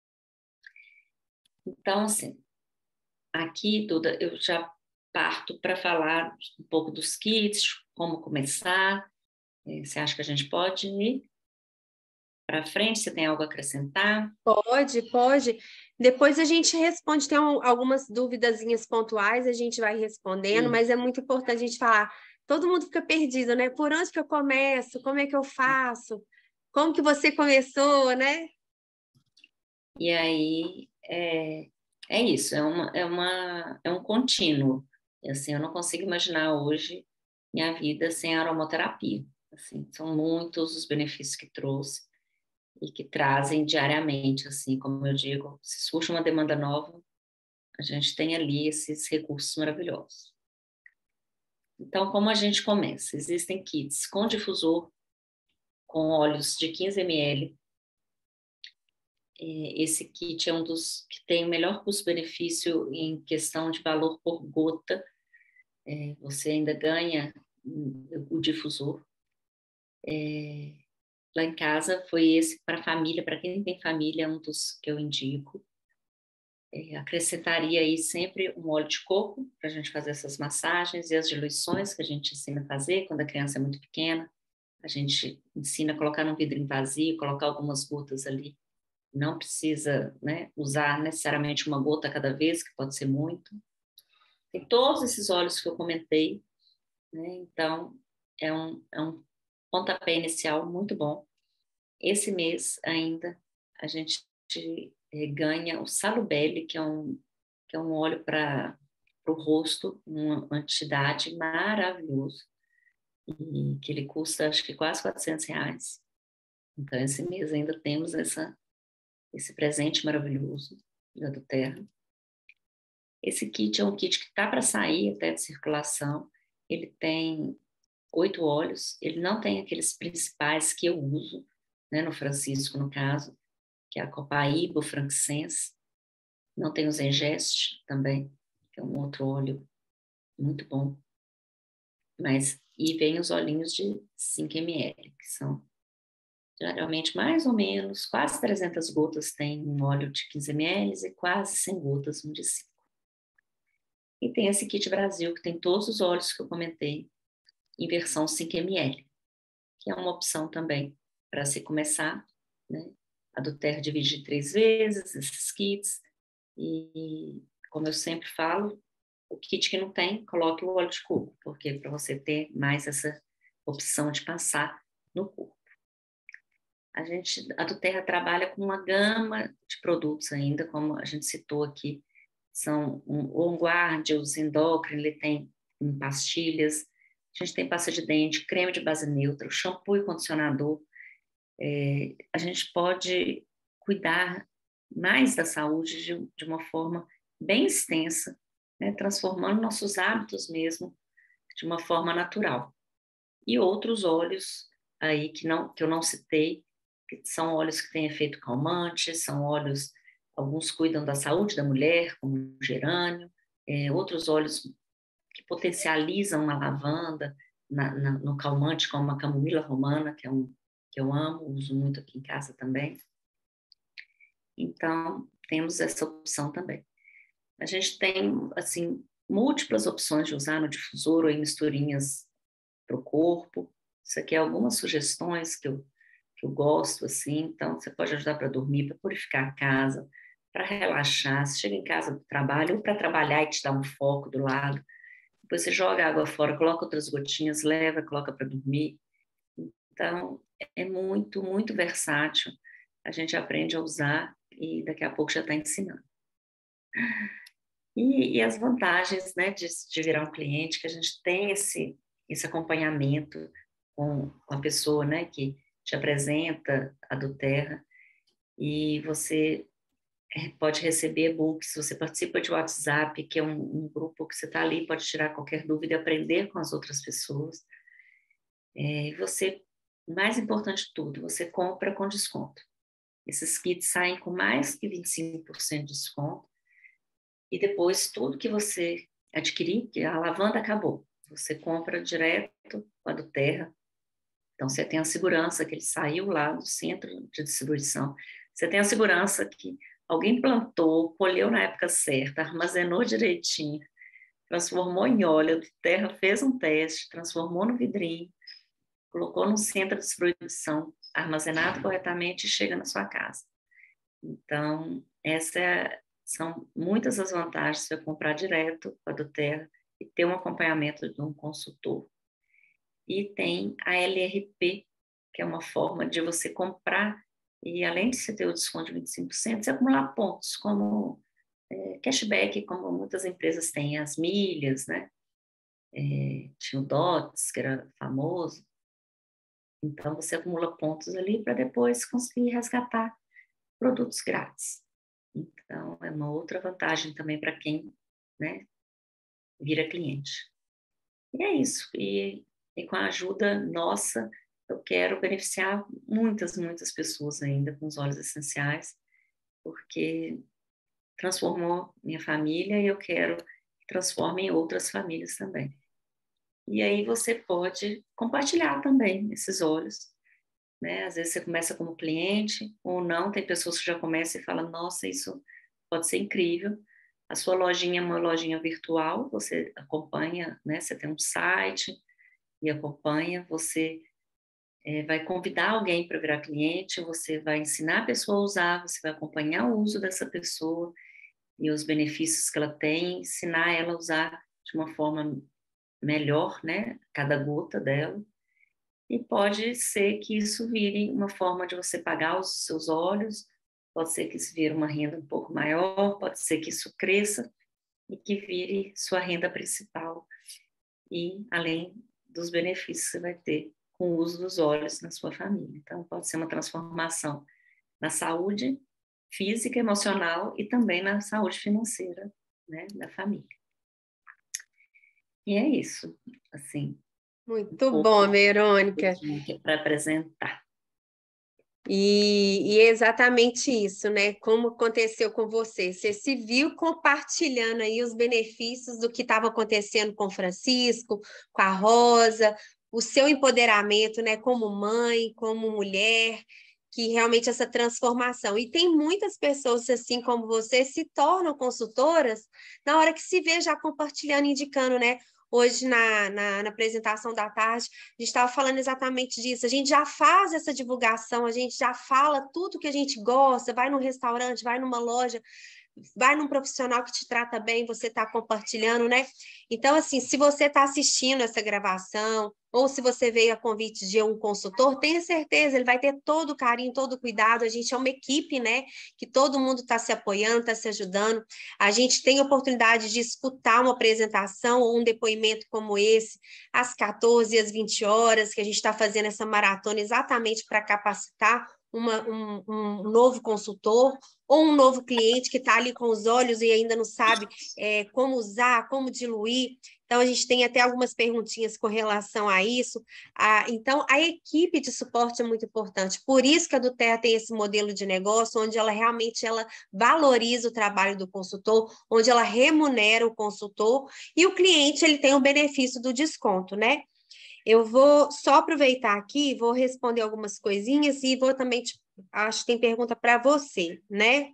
Então, assim, aqui, Duda, eu já parto para falar um pouco dos kits, como começar. Você acha que a gente pode ir para frente? Você tem algo a acrescentar? Pode, pode. Depois a gente responde, tem um- algumas duvidazinhas pontuais, a gente vai respondendo, mas Isso. é muito importante a gente falar. Todo mundo fica perdido, né? Por onde que eu começo? Como é que eu faço? Como que você começou, né? E aí, é, é isso, é, uma, é, uma, é um contínuo. Assim, eu não consigo imaginar hoje minha vida sem aromaterapia. Assim, são muitos os benefícios que trouxe e que trazem diariamente, assim, como eu digo, se surge uma demanda nova, a gente tem ali esses recursos maravilhosos. Então, como a gente começa? Existem kits com difusor, com óleos de quinze mililitros. Esse kit é um dos que tem o melhor custo-benefício em questão de valor por gota. É, você ainda ganha o difusor. É, lá em casa foi esse para a família, para quem tem família, é um dos que eu indico. É, acrescentaria aí sempre um óleo de coco para a gente fazer essas massagens e as diluições que a gente ensina a fazer quando a criança é muito pequena. A gente ensina a colocar num vidrinho vazio, colocar algumas gotas ali. Não precisa, né, usar necessariamente uma gota cada vez, que pode ser muito. Tem todos esses óleos que eu comentei, né? Então é um, é um pontapé inicial muito bom. Esse mês ainda a gente é, ganha o Salubelle, que é um, que é um óleo para o rosto, uma antidade maravilhoso, e que ele custa acho que quase quatrocentos reais. Então esse mês ainda temos essa, esse presente maravilhoso da doTERRA. Esse kit é um kit que está para sair até de circulação. Ele tem oito óleos. Ele não tem aqueles principais que eu uso, né, no Francisco, no caso, que é a Copaíba, o Frankincense. Não tem o Zengeste também, que é um outro óleo muito bom. Mas, e vem os olhinhos de cinco mililitros, que são geralmente mais ou menos, quase trezentas gotas tem um óleo de quinze mililitros e quase cem gotas um de cinco. E tem esse kit Brasil, que tem todos os óleos que eu comentei, em versão cinco mililitros, que é uma opção também para se começar, né? A doTERRA divide em três vezes esses kits, e como eu sempre falo, o kit que não tem, coloque o óleo de coco, porque para você ter mais essa opção de passar no corpo. A gente, a doTERRA trabalha com uma gama de produtos ainda, como a gente citou aqui, são o OnGuard, o Zindocrine, ele tem em pastilhas, a gente tem pasta de dente, creme de base neutra, shampoo e condicionador. É, a gente pode cuidar mais da saúde de, de uma forma bem extensa, né, transformando nossos hábitos mesmo de uma forma natural. E outros óleos aí que, não, que eu não citei, que são óleos que têm efeito calmante, são óleos, alguns cuidam da saúde da mulher, como o gerânio, é, outros óleos que potencializam a lavanda na, na, no calmante, como a camomila romana, que é um que eu amo, uso muito aqui em casa também. Então, temos essa opção também. A gente tem, assim, múltiplas opções de usar no difusor ou em misturinhas para o corpo. Isso aqui é algumas sugestões que eu, que eu gosto, assim. Então, você pode ajudar para dormir, para purificar a casa, para relaxar. Você chega em casa do trabalho, ou para trabalhar e te dar um foco do lado. Depois você joga a água fora, coloca outras gotinhas, leva, coloca para dormir. Então, é muito, muito versátil. A gente aprende a usar e daqui a pouco já está ensinando. E, e as vantagens, né, de, de virar um cliente, que a gente tem esse, esse acompanhamento com, com a pessoa, né, que te apresenta a doTERRA, e você pode receber e-books, você participa de WhatsApp, que é um, um grupo que você está ali, pode tirar qualquer dúvida e aprender com as outras pessoas. É, e você, mais importante de tudo, você compra com desconto. Esses kits saem com mais que vinte e cinco por cento de desconto, e depois tudo que você adquirir, que a lavanda acabou, você compra direto com a doTERRA. Então você tem a segurança que ele saiu lá do centro de distribuição, você tem a segurança que alguém plantou, colheu na época certa, armazenou direitinho, transformou em óleo, a doTERRA fez um teste, transformou no vidrinho, colocou no centro de distribuição, armazenado corretamente e chega na sua casa. Então, essa é, são muitas as vantagens de você comprar direto com a doTERRA e ter um acompanhamento de um consultor. E tem a L R P, que é uma forma de você comprar e, além de você ter o desconto de vinte e cinco por cento, você acumular pontos, como é, cashback, como muitas empresas têm, as milhas, né? É, tinha o Dots, que era famoso. Então, você acumula pontos ali para depois conseguir resgatar produtos grátis. Então, é uma outra vantagem também para quem, né, vira cliente. E é isso. E, e com a ajuda nossa, eu quero beneficiar muitas, muitas pessoas ainda com os óleos essenciais, porque transformou minha família e eu quero que transforme outras famílias também. E aí você pode compartilhar também esses óleos, né? Às vezes você começa como cliente ou não, tem pessoas que já começam e falam, nossa, isso pode ser incrível. A sua lojinha é uma lojinha virtual, você acompanha, né? Você tem um site e acompanha, você é, vai convidar alguém para virar cliente, você vai ensinar a pessoa a usar, você vai acompanhar o uso dessa pessoa e os benefícios que ela tem, ensinar ela a usar de uma forma melhor, né? Cada gota dela. E pode ser que isso vire uma forma de você pagar os seus óleos, pode ser que isso vire uma renda um pouco maior, pode ser que isso cresça e que vire sua renda principal. E além dos benefícios que você vai ter com o uso dos óleos na sua família. Então, pode ser uma transformação na saúde física, emocional e também na saúde financeira, né, da família. E é isso, assim, um Muito bom, pouco Verônica. para apresentar. E, e é exatamente isso, né? Como aconteceu com você. Você se viu compartilhando aí os benefícios do que estava acontecendo com o Francisco, com a Rosa, o seu empoderamento, né? Como mãe, como mulher, que realmente essa transformação. E tem muitas pessoas, assim como você, se tornam consultoras na hora que se vê já compartilhando, indicando, né? Hoje, na, na, na apresentação da tarde, a gente estava falando exatamente disso. A gente já faz essa divulgação, a gente já fala tudo que a gente gosta, vai num restaurante, vai numa loja, vai num profissional que te trata bem, você está compartilhando, né? Então, assim, se você está assistindo essa gravação, ou se você veio a convite de um consultor, tenha certeza, ele vai ter todo o carinho, todo o cuidado. A gente é uma equipe, né? Que todo mundo está se apoiando, está se ajudando. A gente tem a oportunidade de escutar uma apresentação ou um depoimento como esse, às quatorze e às vinte horas, que a gente está fazendo essa maratona exatamente para capacitar uma, um, um novo consultor ou um novo cliente que está ali com os olhos e ainda não sabe é, como usar, como diluir. Então, a gente tem até algumas perguntinhas com relação a isso. Ah, então, a equipe de suporte é muito importante. Por isso que a Duterra tem esse modelo de negócio, onde ela realmente ela valoriza o trabalho do consultor, onde ela remunera o consultor, e o cliente ele tem o benefício do desconto, né? Eu vou só aproveitar aqui, vou responder algumas coisinhas e vou também, te, acho que tem pergunta para você, né?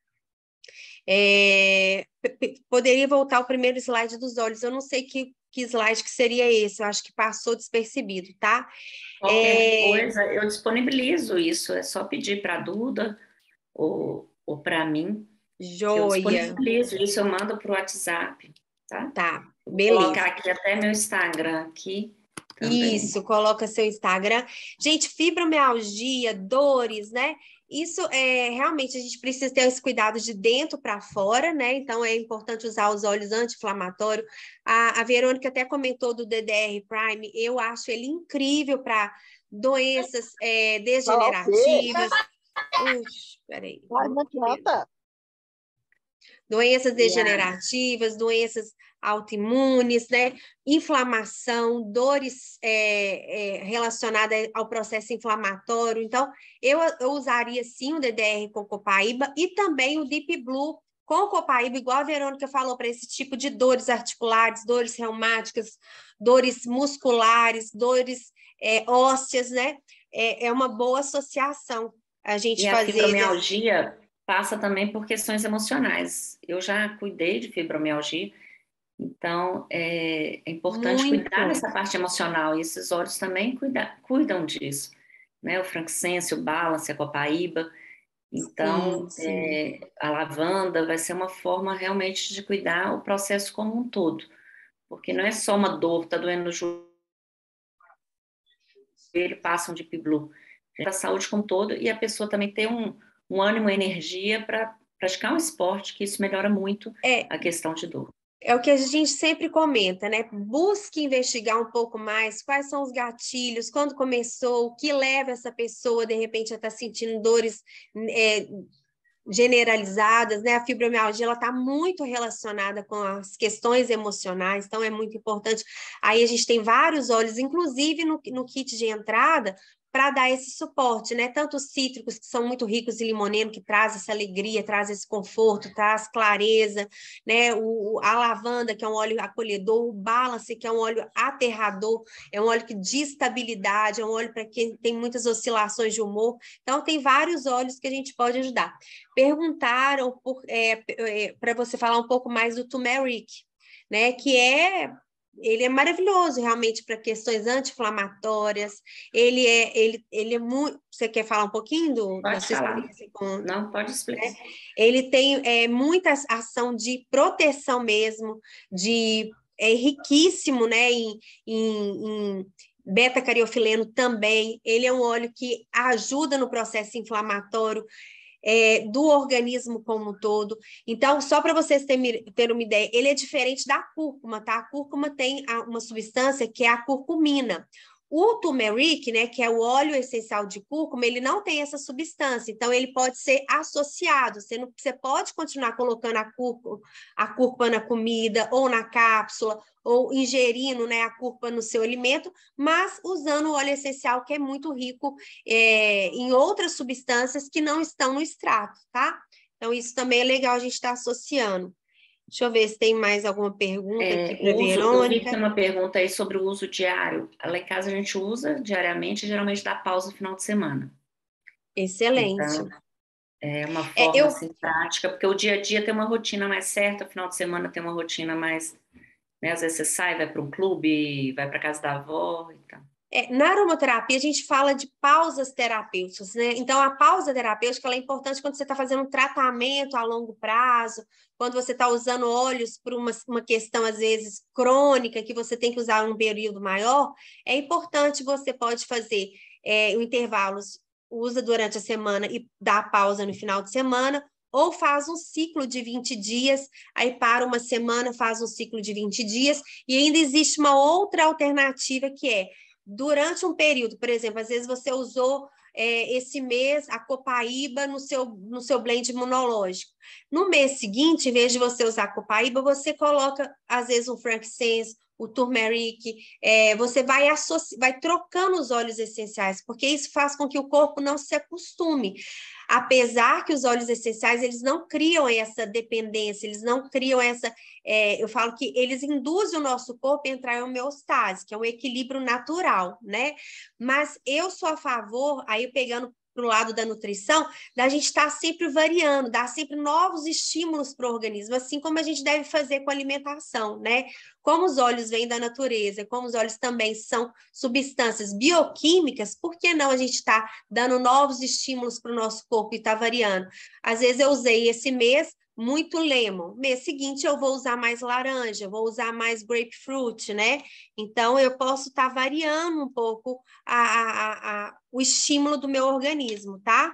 É, poderia voltar ao primeiro slide dos olhos, eu não sei que, que slide que seria esse, eu acho que passou despercebido, tá? Qualquer É, coisa, eu disponibilizo isso, é só pedir para a Duda ou, ou para mim, que eu joia, disponibilizo isso, eu mando para o WhatsApp, tá? tá, Vou colocar beleza. aqui até meu Instagram aqui também. Isso, coloca seu Instagram. Gente, fibromialgia, dores, né? Isso é realmente a gente precisa ter esse cuidado de dentro para fora, né? Então é importante usar os óleos anti-inflamatórios. A, a Verônica até comentou do D D R Prime, eu acho ele incrível para doenças é, Falar o quê? degenerativas. Ux, peraí. Mas não adianta. Doenças Yeah. degenerativas, doenças autoimunes, né? Inflamação, dores é, é, relacionadas ao processo inflamatório. Então, eu, eu usaria sim o D D R com copaíba e também o Deep Blue com copaíba, igual a Verônica falou, para esse tipo de dores articulares, dores reumáticas, dores musculares, dores é, ósseas, né? É, é uma boa associação a gente E a fazer desse... fibromialgia passa também por questões emocionais. Eu já cuidei de fibromialgia, então é, é importante cuidar Muito. dessa parte emocional, e esses óleos também cuida, cuidam disso, né? O frankincense, o balance, a copaíba. Sim, Então, sim. é, a lavanda vai ser uma forma realmente de cuidar o processo como um todo, porque não é só uma dor, está doendo no joelho, passa um Deep Blue, a saúde como um todo, e a pessoa também tem um, um ânimo, energia para praticar um esporte, que isso melhora muito É, a questão de dor. é o que a gente sempre comenta, né? Busque investigar um pouco mais quais são os gatilhos, quando começou, o que leva essa pessoa, de repente, a estar sentindo dores é, generalizadas, né? A fibromialgia, ela está muito relacionada com as questões emocionais, então é muito importante. Aí a gente tem vários óleos, inclusive no, no kit de entrada, para dar esse suporte, né? Tanto os cítricos, que são muito ricos em limoneno, que traz essa alegria, traz esse conforto, traz clareza, né? O, a lavanda, que é um óleo acolhedor, o balance, que é um óleo aterrador, é um óleo que de estabilidade, é um óleo para quem tem muitas oscilações de humor. Então, tem vários óleos que a gente pode ajudar. Perguntaram é, é, para você falar um pouco mais do turmeric, né? Que é ele é maravilhoso realmente para questões anti-inflamatórias. Ele é, ele, ele é muito. Você quer falar um pouquinho do, da Pode sua falar. experiência com. Não, pode explicar. Né? Ele tem é, muita ação de proteção mesmo, de é riquíssimo, né, em, em, em beta-cariofileno também. Ele é um óleo que ajuda no processo inflamatório. É, do organismo como um todo. Então, só para vocês terem, terem uma ideia, ele é diferente da cúrcuma, tá? A cúrcuma tem uma substância que é a curcumina. O turmeric, né, que é o óleo essencial de cúrcuma, ele não tem essa substância, então ele pode ser associado. Você, não, você pode continuar colocando a cúrcuma, a cúrcuma na comida ou na cápsula, ou ingerindo, né, a cúrcuma no seu alimento, mas usando o óleo essencial, que é muito rico é, em outras substâncias que não estão no extrato, tá? Então, isso também é legal a gente estar tá associando. Deixa eu ver se tem mais alguma pergunta É, aqui para uso, eu vi que Verônica. tem uma pergunta aí sobre o uso diário. Lá em casa a gente usa diariamente, geralmente dá pausa no final de semana. Excelente. Então, é uma É, forma eu, assim, prática, porque o dia a dia tem uma rotina mais certa, o final de semana tem uma rotina mais, né? Às vezes você sai, vai para um clube, vai para casa da avó e tal. É, na aromaterapia, a gente fala de pausas terapêuticas, né? Então, a pausa terapêutica ela é importante quando você está fazendo um tratamento a longo prazo, quando você está usando óleos por uma, uma questão, às vezes, crônica, que você tem que usar um período maior. É importante, você pode fazer é, intervalos, usa durante a semana e dá pausa no final de semana, ou faz um ciclo de vinte dias, aí para uma semana, faz um ciclo de vinte dias, e ainda existe uma outra alternativa que é durante um período, por exemplo, às vezes você usou é, esse mês a copaíba no seu, no seu blend imunológico. No mês seguinte, em vez de você usar a copaíba, você coloca, às vezes, um frankincense, o turmeric, é, você vai, vai trocando os óleos essenciais, porque isso faz com que o corpo não se acostume. Apesar que os óleos essenciais, eles não criam essa dependência, eles não criam essa... É, eu falo que eles induzem o nosso corpo a entrar em homeostase, que é um equilíbrio natural, né? Mas eu sou a favor, aí pegando para o lado da nutrição, da gente estar sempre variando, dar sempre novos estímulos para o organismo, assim como a gente deve fazer com a alimentação, né? Como os óleos vêm da natureza, como os óleos também são substâncias bioquímicas, por que não a gente está dando novos estímulos para o nosso corpo e está variando? Às vezes eu usei esse mês muito lemon. Mês seguinte eu vou usar mais laranja, vou usar mais grapefruit, né? Então eu posso estar tá variando um pouco a, a, a, o estímulo do meu organismo, tá?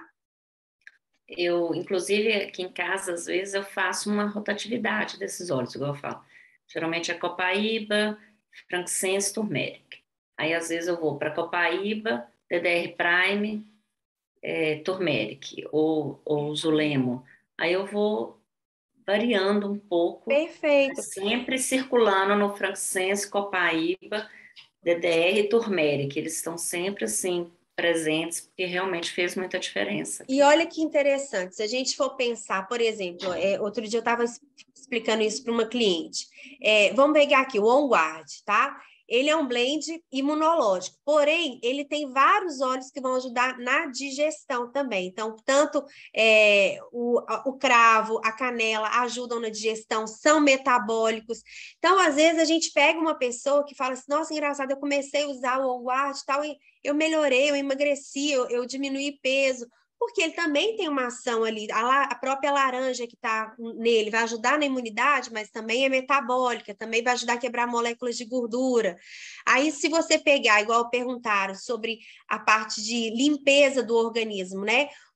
Eu, inclusive, aqui em casa, às vezes, eu faço uma rotatividade desses óleos, igual eu falo. Geralmente é copaíba, frankincense, turmeric. Aí, às vezes, eu vou para copaíba, D D R Prime, é, turmeric ou, ou zulemo. Aí eu vou variando um pouco, Perfeito. sempre circulando no frankincense, copaíba, D D R e turmeric. Eles estão sempre assim presentes, porque realmente fez muita diferença aqui. E olha que interessante, se a gente for pensar, por exemplo, é, outro dia eu estava explicando isso para uma cliente. É, vamos pegar aqui o On Guard, tá? Ele é um blend imunológico, porém, ele tem vários óleos que vão ajudar na digestão também. Então, tanto é, o, o cravo, a canela ajudam na digestão, são metabólicos. Então, às vezes, a gente pega uma pessoa que fala assim, nossa, engraçado, eu comecei a usar o On Guard e tal, e eu melhorei, eu emagreci, eu, eu diminuí peso, porque ele também tem uma ação ali, a, a própria laranja que está nele vai ajudar na imunidade, mas também é metabólica, também vai ajudar a quebrar moléculas de gordura. Aí, se você pegar, igual perguntaram, sobre a parte de limpeza do organismo, né?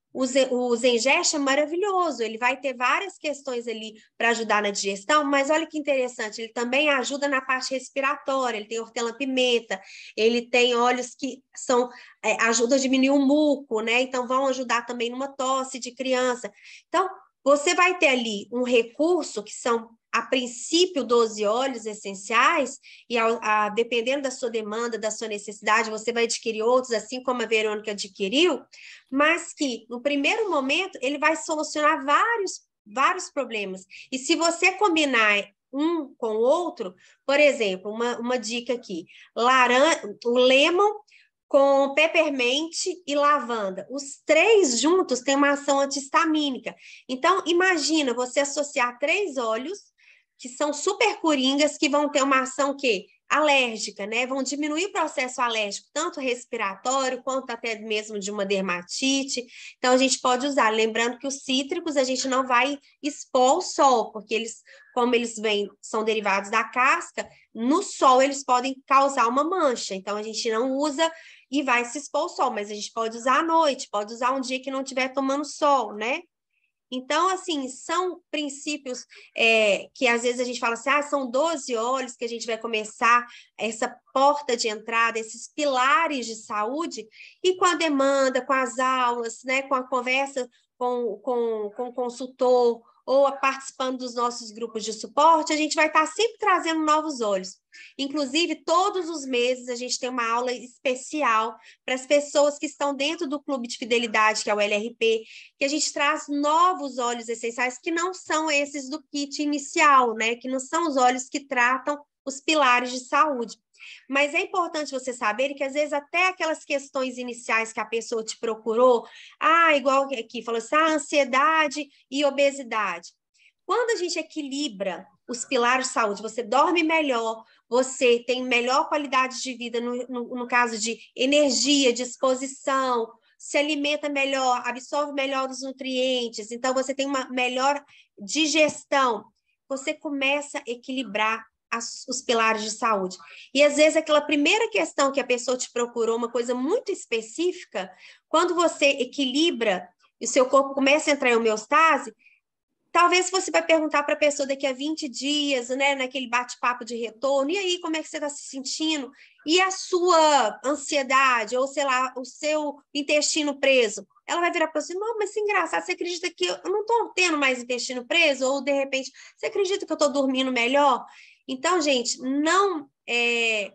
O, Zen, o Zengest é maravilhoso, ele vai ter várias questões ali para ajudar na digestão, mas olha que interessante, ele também ajuda na parte respiratória, ele tem hortelã-pimenta, ele tem óleos que são, é, ajudam a diminuir o muco, né? Então vão ajudar também numa tosse de criança. Então, você vai ter ali um recurso que são, a princípio, doze óleos essenciais, e a, a, dependendo da sua demanda, da sua necessidade, você vai adquirir outros, assim como a Verônica adquiriu, mas que, no primeiro momento, ele vai solucionar vários, vários problemas. E se você combinar um com o outro, por exemplo, uma, uma dica aqui, laran o lemon com peppermint e lavanda. Os três juntos têm uma ação anti-histamínica. Então, imagina você associar três óleos que são super coringas, que vão ter uma ação que alérgica, né? Vão diminuir o processo alérgico, tanto respiratório, quanto até mesmo de uma dermatite. Então, a gente pode usar. Lembrando que os cítricos a gente não vai expor ao sol, porque eles, como eles vêm, são derivados da casca, no sol eles podem causar uma mancha. Então, a gente não usa e vai se expor ao sol, mas a gente pode usar à noite, pode usar um dia que não estiver tomando sol, né? Então, assim, são princípios é, que às vezes a gente fala assim, ah, são doze óleos que a gente vai começar essa porta de entrada, esses pilares de saúde, e com a demanda, com as aulas, né, com a conversa com, com, com o consultor, ou participando dos nossos grupos de suporte, a gente vai estar sempre trazendo novos óleos. Inclusive, todos os meses a gente tem uma aula especial para as pessoas que estão dentro do clube de fidelidade, que é o L R P, que a gente traz novos óleos essenciais que não são esses do kit inicial, né? Que não são os óleos que tratam os pilares de saúde. Mas é importante você saber que, às vezes, até aquelas questões iniciais que a pessoa te procurou, ah, igual aqui, falou assim, ah, ansiedade e obesidade. Quando a gente equilibra os pilares de saúde, você dorme melhor, você tem melhor qualidade de vida, no, no, no caso de energia, disposição, se alimenta melhor, absorve melhor os nutrientes, então você tem uma melhor digestão, você começa a equilibrar as, os pilares de saúde. E às vezes aquela primeira questão que a pessoa te procurou, uma coisa muito específica, quando você equilibra e o seu corpo começa a entrar em homeostase, talvez você vai perguntar para a pessoa daqui a vinte dias, né, naquele bate-papo de retorno, e aí, como é que você está se sentindo? E a sua ansiedade, ou sei lá, o seu intestino preso? Ela vai virar para você, não, mas é engraçado, você acredita que eu não estou tendo mais intestino preso? Ou, de repente, você acredita que eu estou dormindo melhor? Então, gente, não... É...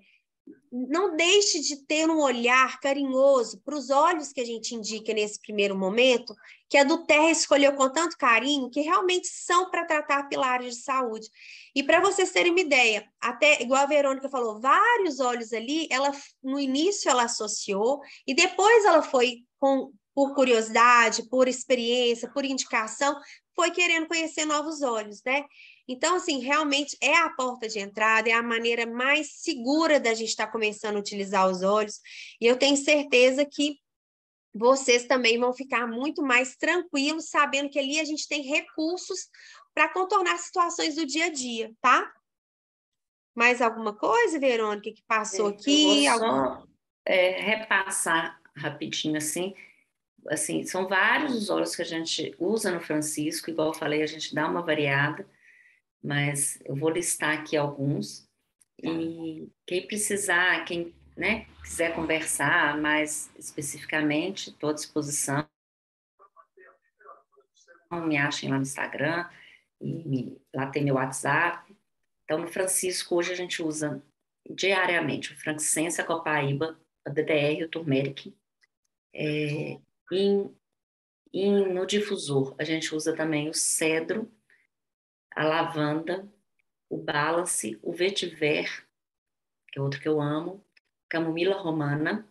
Não deixe de ter um olhar carinhoso para os olhos que a gente indica nesse primeiro momento, que a Duterra escolheu com tanto carinho, que realmente são para tratar pilares de saúde. E para vocês terem uma ideia, até igual a Verônica falou, vários olhos ali, ela no início ela associou, e depois ela foi, com, por curiosidade, por experiência, por indicação, foi querendo conhecer novos olhos, né? Então, assim, realmente é a porta de entrada, é a maneira mais segura da gente estar começando a utilizar os olhos. E eu tenho certeza que vocês também vão ficar muito mais tranquilos, sabendo que ali a gente tem recursos para contornar situações do dia a dia, tá? Mais alguma coisa, Verônica, que passou aqui? Eu vou Algum... só é, repassar rapidinho, assim, assim, são vários os óleos que a gente usa no Francisco, igual eu falei, a gente dá uma variada, mas eu vou listar aqui alguns, e quem precisar, quem, né, quiser conversar mais especificamente, estou à disposição, me achem lá no Instagram, e me, lá tem meu WhatsApp. Então, no Francisco, hoje a gente usa diariamente o frankincense, a copaíba, a D D R, o turmeric. É, e, e no difusor, a gente usa também o cedro, a lavanda, o balance, o vetiver, que é outro que eu amo, camomila romana.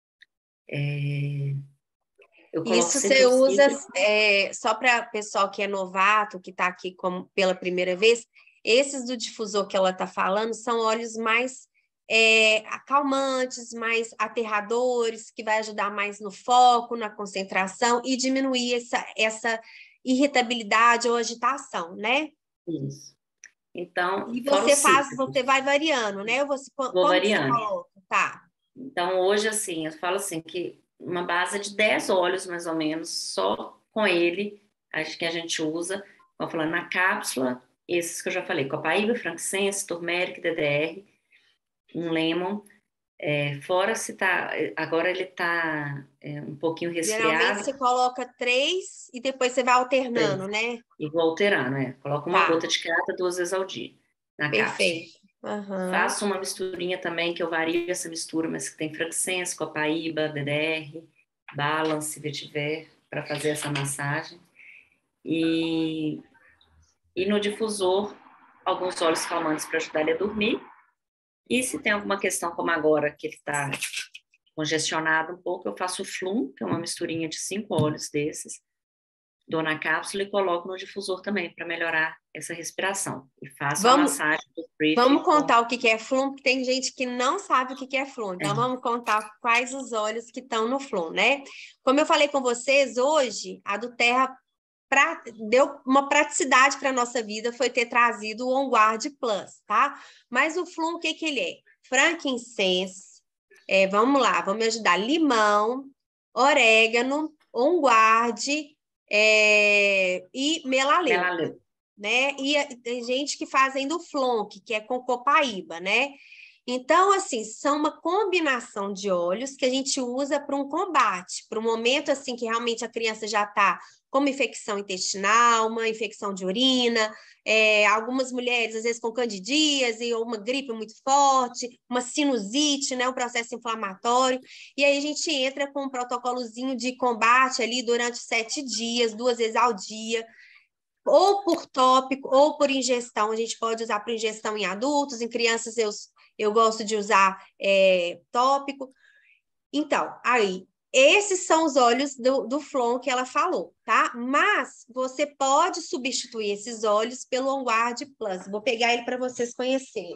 É, eu coloco Isso sempre você o usa cítrico. é, só para pessoal que é novato, que está aqui como, pela primeira vez. Esses do difusor que ela está falando são óleos mais é, acalmantes, mais aterradores, que vai ajudar mais no foco, na concentração e diminuir essa, essa irritabilidade ou agitação, né? Isso. Então, E fora os você faz, você vai cítricos, variando, né? Você, vou como que você variando. coloca? Tá. Então, hoje, assim, eu falo assim que uma base de dez óleos, mais ou menos, só com ele, acho que a gente usa, vou falar na cápsula, esses que eu já falei, copaíba, frankincense, turmeric, D D R, um lemon, é, fora se tá, agora ele tá é, um pouquinho Geralmente resfriado, você coloca três e depois você vai alternando, né? e vou alterar, né? Coloco uma Tá, gota de cada duas vezes ao dia, na cápsula. perfeito. Aham. Faço uma misturinha também, que eu vario essa mistura, mas que tem frankincense, copaíba, D D R, balance, se tiver, para fazer essa massagem. E, e no difusor, alguns óleos calmantes para ajudar ele a dormir. E se tem alguma questão, como agora, que ele está congestionado um pouco, eu faço o Flum, que é uma misturinha de cinco óleos desses, dou na cápsula e coloco no difusor também, para melhorar essa respiração. E faço a Vamos, massagem do briefing. vamos contar o que que é Flum, porque tem gente que não sabe o que que é Flum. Então, É. vamos contar quais os óleos que estão no Flum, né? Como eu falei com vocês, hoje, a do Terra pra, deu uma praticidade para a nossa vida, foi ter trazido o On Guard Plus, tá? Mas o Flum, o que que ele é? Frankincense, é, vamos lá, vamos me ajudar. Limão, orégano, On Guard é, e melaleuca. Melaleuca. Né? E tem gente que faz ainda o flonk, que é com copaíba, né? Então, assim, são uma combinação de óleos que a gente usa para um combate, para um momento assim que realmente a criança já está com uma infecção intestinal, uma infecção de urina, é, algumas mulheres, às vezes, com candidíase ou uma gripe muito forte, uma sinusite, né, um processo inflamatório, e aí a gente entra com um protocolozinho de combate ali durante sete dias, duas vezes ao dia, ou por tópico, ou por ingestão. A gente pode usar para ingestão em adultos, em crianças eu, eu gosto de usar é, tópico. Então, aí, esses são os óleos do, do Flon que ela falou, tá? Mas você pode substituir esses óleos pelo On Guard Plus. Vou pegar ele para vocês conhecerem.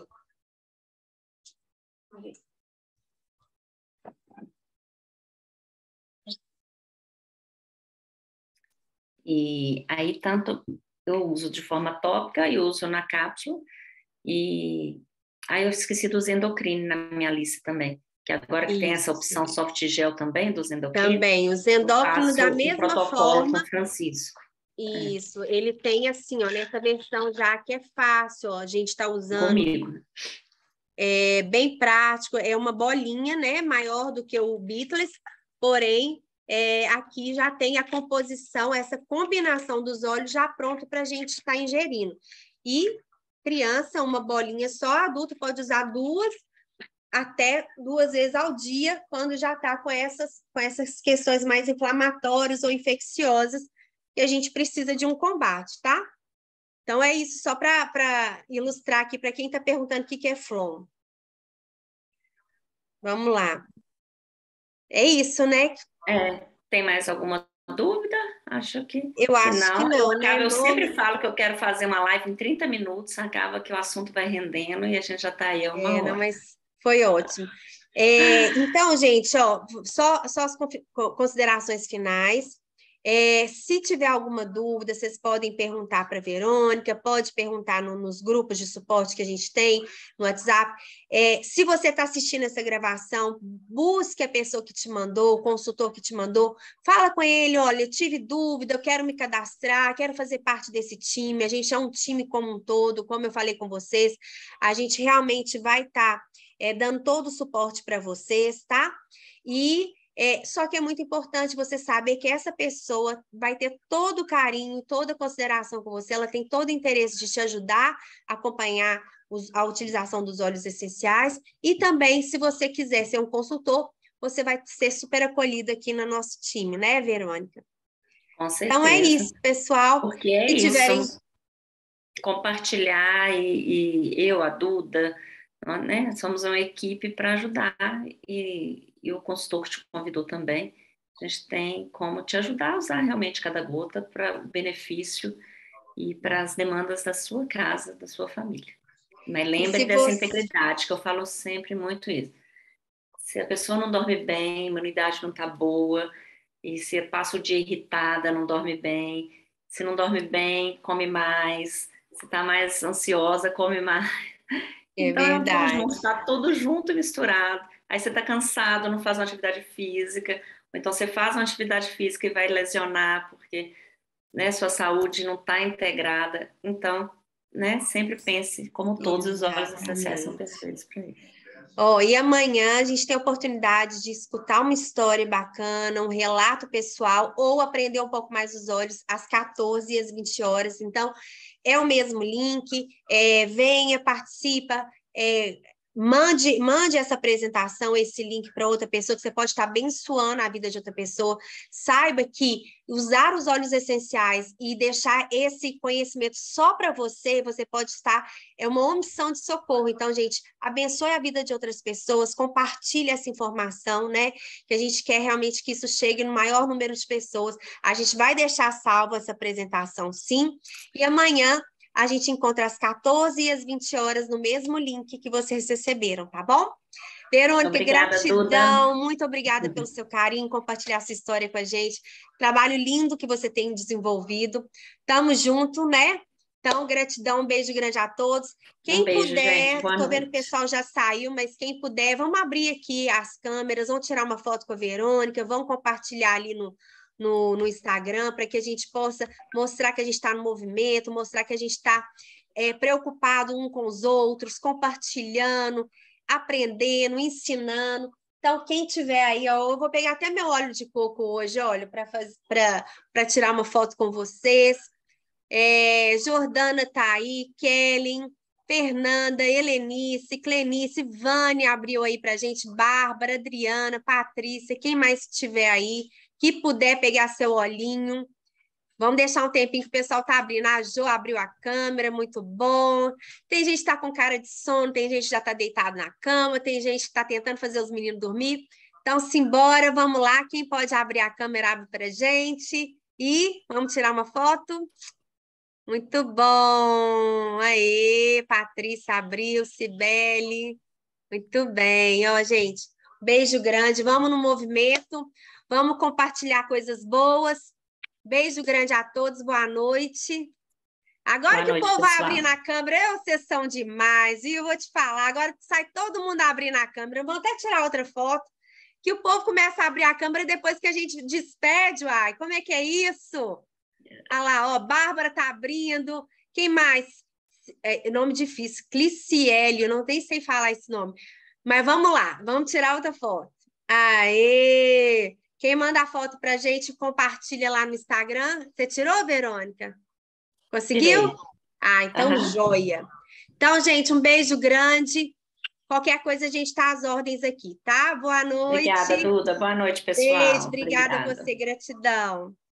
E aí, tanto eu uso de forma tópica e uso na cápsula. E aí eu esqueci dos endocrine na minha lista também. Que agora que tem essa Isso. opção soft gel também, dos endocrine. Também, os endócrinos da um mesma protocolo forma. com Francisco. Isso, é. Ele tem assim, ó, nessa versão já que é fácil, ó, a gente está usando. Comigo. É bem prático, é uma bolinha, né, maior do que o Beatles, porém, é, aqui já tem a composição, essa combinação dos óleos já pronto para a gente estar tá ingerindo. E criança, uma bolinha só, adulto pode usar duas, até duas vezes ao dia, quando já está com essas, com essas questões mais inflamatórias ou infecciosas, que a gente precisa de um combate, tá? Então, é isso, só para ilustrar aqui, para quem está perguntando o que, que é Flon. Vamos lá. É isso, né? É, tem mais alguma dúvida? Acho que, Eu acho que não. que não, eu, né? acabo, eu Não... sempre falo que eu quero fazer uma live em trinta minutos, acaba que o assunto vai rendendo e a gente já está aí há uma É, hora. não, mas foi ótimo. É, então, gente, ó, só, só as considerações finais. É, se tiver alguma dúvida, vocês podem perguntar para a Verônica, pode perguntar no, nos grupos de suporte que a gente tem no WhatsApp. É, se você está assistindo essa gravação, busque a pessoa que te mandou, o consultor que te mandou, fala com ele, olha, eu tive dúvida, eu quero me cadastrar, quero fazer parte desse time, a gente é um time como um todo, como eu falei com vocês, a gente realmente vai estar tá, é, dando todo o suporte para vocês, tá? E É, só que é muito importante você saber que essa pessoa vai ter todo o carinho, toda a consideração com você, ela tem todo o interesse de te ajudar a acompanhar os, a utilização dos óleos essenciais e também, se você quiser ser um consultor, você vai ser super acolhido aqui no nosso time, né, Verônica? Com certeza. Então é isso, pessoal. Porque é se isso, tiverem... compartilhar e, e eu, a Duda, né, somos uma equipe para ajudar e, e o consultor que te convidou também, a gente tem como te ajudar a usar realmente cada gota para o benefício e para as demandas da sua casa, da sua família. Mas lembre dessa você... integridade, que eu falo sempre muito isso. Se a pessoa não dorme bem, a imunidade não está boa, e se passa o dia irritada, não dorme bem, se não dorme bem, come mais, se está mais ansiosa, come mais. É Então, é um verdade. conjunto, está tudo junto e misturado. Aí você está cansado, não faz uma atividade física, então você faz uma atividade física e vai lesionar porque, né, sua saúde não está integrada. Então, né, sempre pense, como todos os olhos essenciais são perfeitos para isso. Oh, e amanhã a gente tem a oportunidade de escutar uma história bacana, um relato pessoal, ou aprender um pouco mais dos olhos às quatorze e às vinte horas. Então, é o mesmo link, é, venha, participa, é, mande, mande essa apresentação, esse link para outra pessoa, que você pode estar abençoando a vida de outra pessoa. Saiba que usar os óleos essenciais e deixar esse conhecimento só para você, você pode estar, é uma omissão de socorro. Então, gente, abençoe a vida de outras pessoas, compartilhe essa informação, né? Que a gente quer realmente que isso chegue no maior número de pessoas. A gente vai deixar salvo essa apresentação, sim. E amanhã a gente encontra às quatorze e às vinte horas no mesmo link que vocês receberam, tá bom? Verônica, Obrigada, gratidão, Duda. muito obrigada pelo seu carinho, compartilhar essa história com a gente. Trabalho lindo que você tem desenvolvido. Tamo junto, né? Então, gratidão, um beijo grande a todos. Quem Um beijo, puder, gente. Boa tô vendo noite. que o pessoal já saiu, mas quem puder, vamos abrir aqui as câmeras, vamos tirar uma foto com a Verônica, vamos compartilhar ali no, no, no Instagram, para que a gente possa mostrar que a gente está no movimento, mostrar que a gente está é, preocupado um com os outros, compartilhando, aprendendo, ensinando. Então, quem tiver aí, ó, eu vou pegar até meu óleo de coco hoje, olha, para tirar uma foto com vocês. É, Jordana tá aí, Kellen, Fernanda, Helenice, Clenice, Vânia abriu aí pra gente, Bárbara, Adriana, Patrícia, quem mais tiver aí, que puder pegar seu olhinho. Vamos deixar um tempinho que o pessoal tá abrindo. A Jo abriu a câmera, muito bom. Tem gente que tá com cara de sono, tem gente que já tá deitado na cama, tem gente que tá tentando fazer os meninos dormir. Então, simbora, vamos lá. Quem pode abrir a câmera, abre pra gente. E vamos tirar uma foto. Muito bom! Aê, Patrícia abriu, Cibele. Muito bem, ó, gente. Beijo grande. Vamos no movimento. Vamos compartilhar coisas boas. Beijo grande a todos. Boa noite. Agora Boa que noite, o povo vai pessoal. abrir na câmera, eu, vocês são demais. E eu vou te falar, agora que sai todo mundo abrir na câmera, vou até tirar outra foto, que o povo começa a abrir a câmera depois que a gente despede, uai. Como é que é isso? Olha lá, ó, Bárbara tá abrindo. Quem mais? É, nome difícil, Cliciele, eu não nem sei falar esse nome. Mas vamos lá, vamos tirar outra foto. Aê! Quem manda a foto pra gente, compartilha lá no Instagram. Você tirou, Verônica? Conseguiu? Tirei. Ah, então Aham. joia. Então, gente, um beijo grande. Qualquer coisa a gente tá às ordens aqui, tá? Boa noite. Obrigada, Duda. Boa noite, pessoal. Beijo, obrigada a Obrigada. você, gratidão.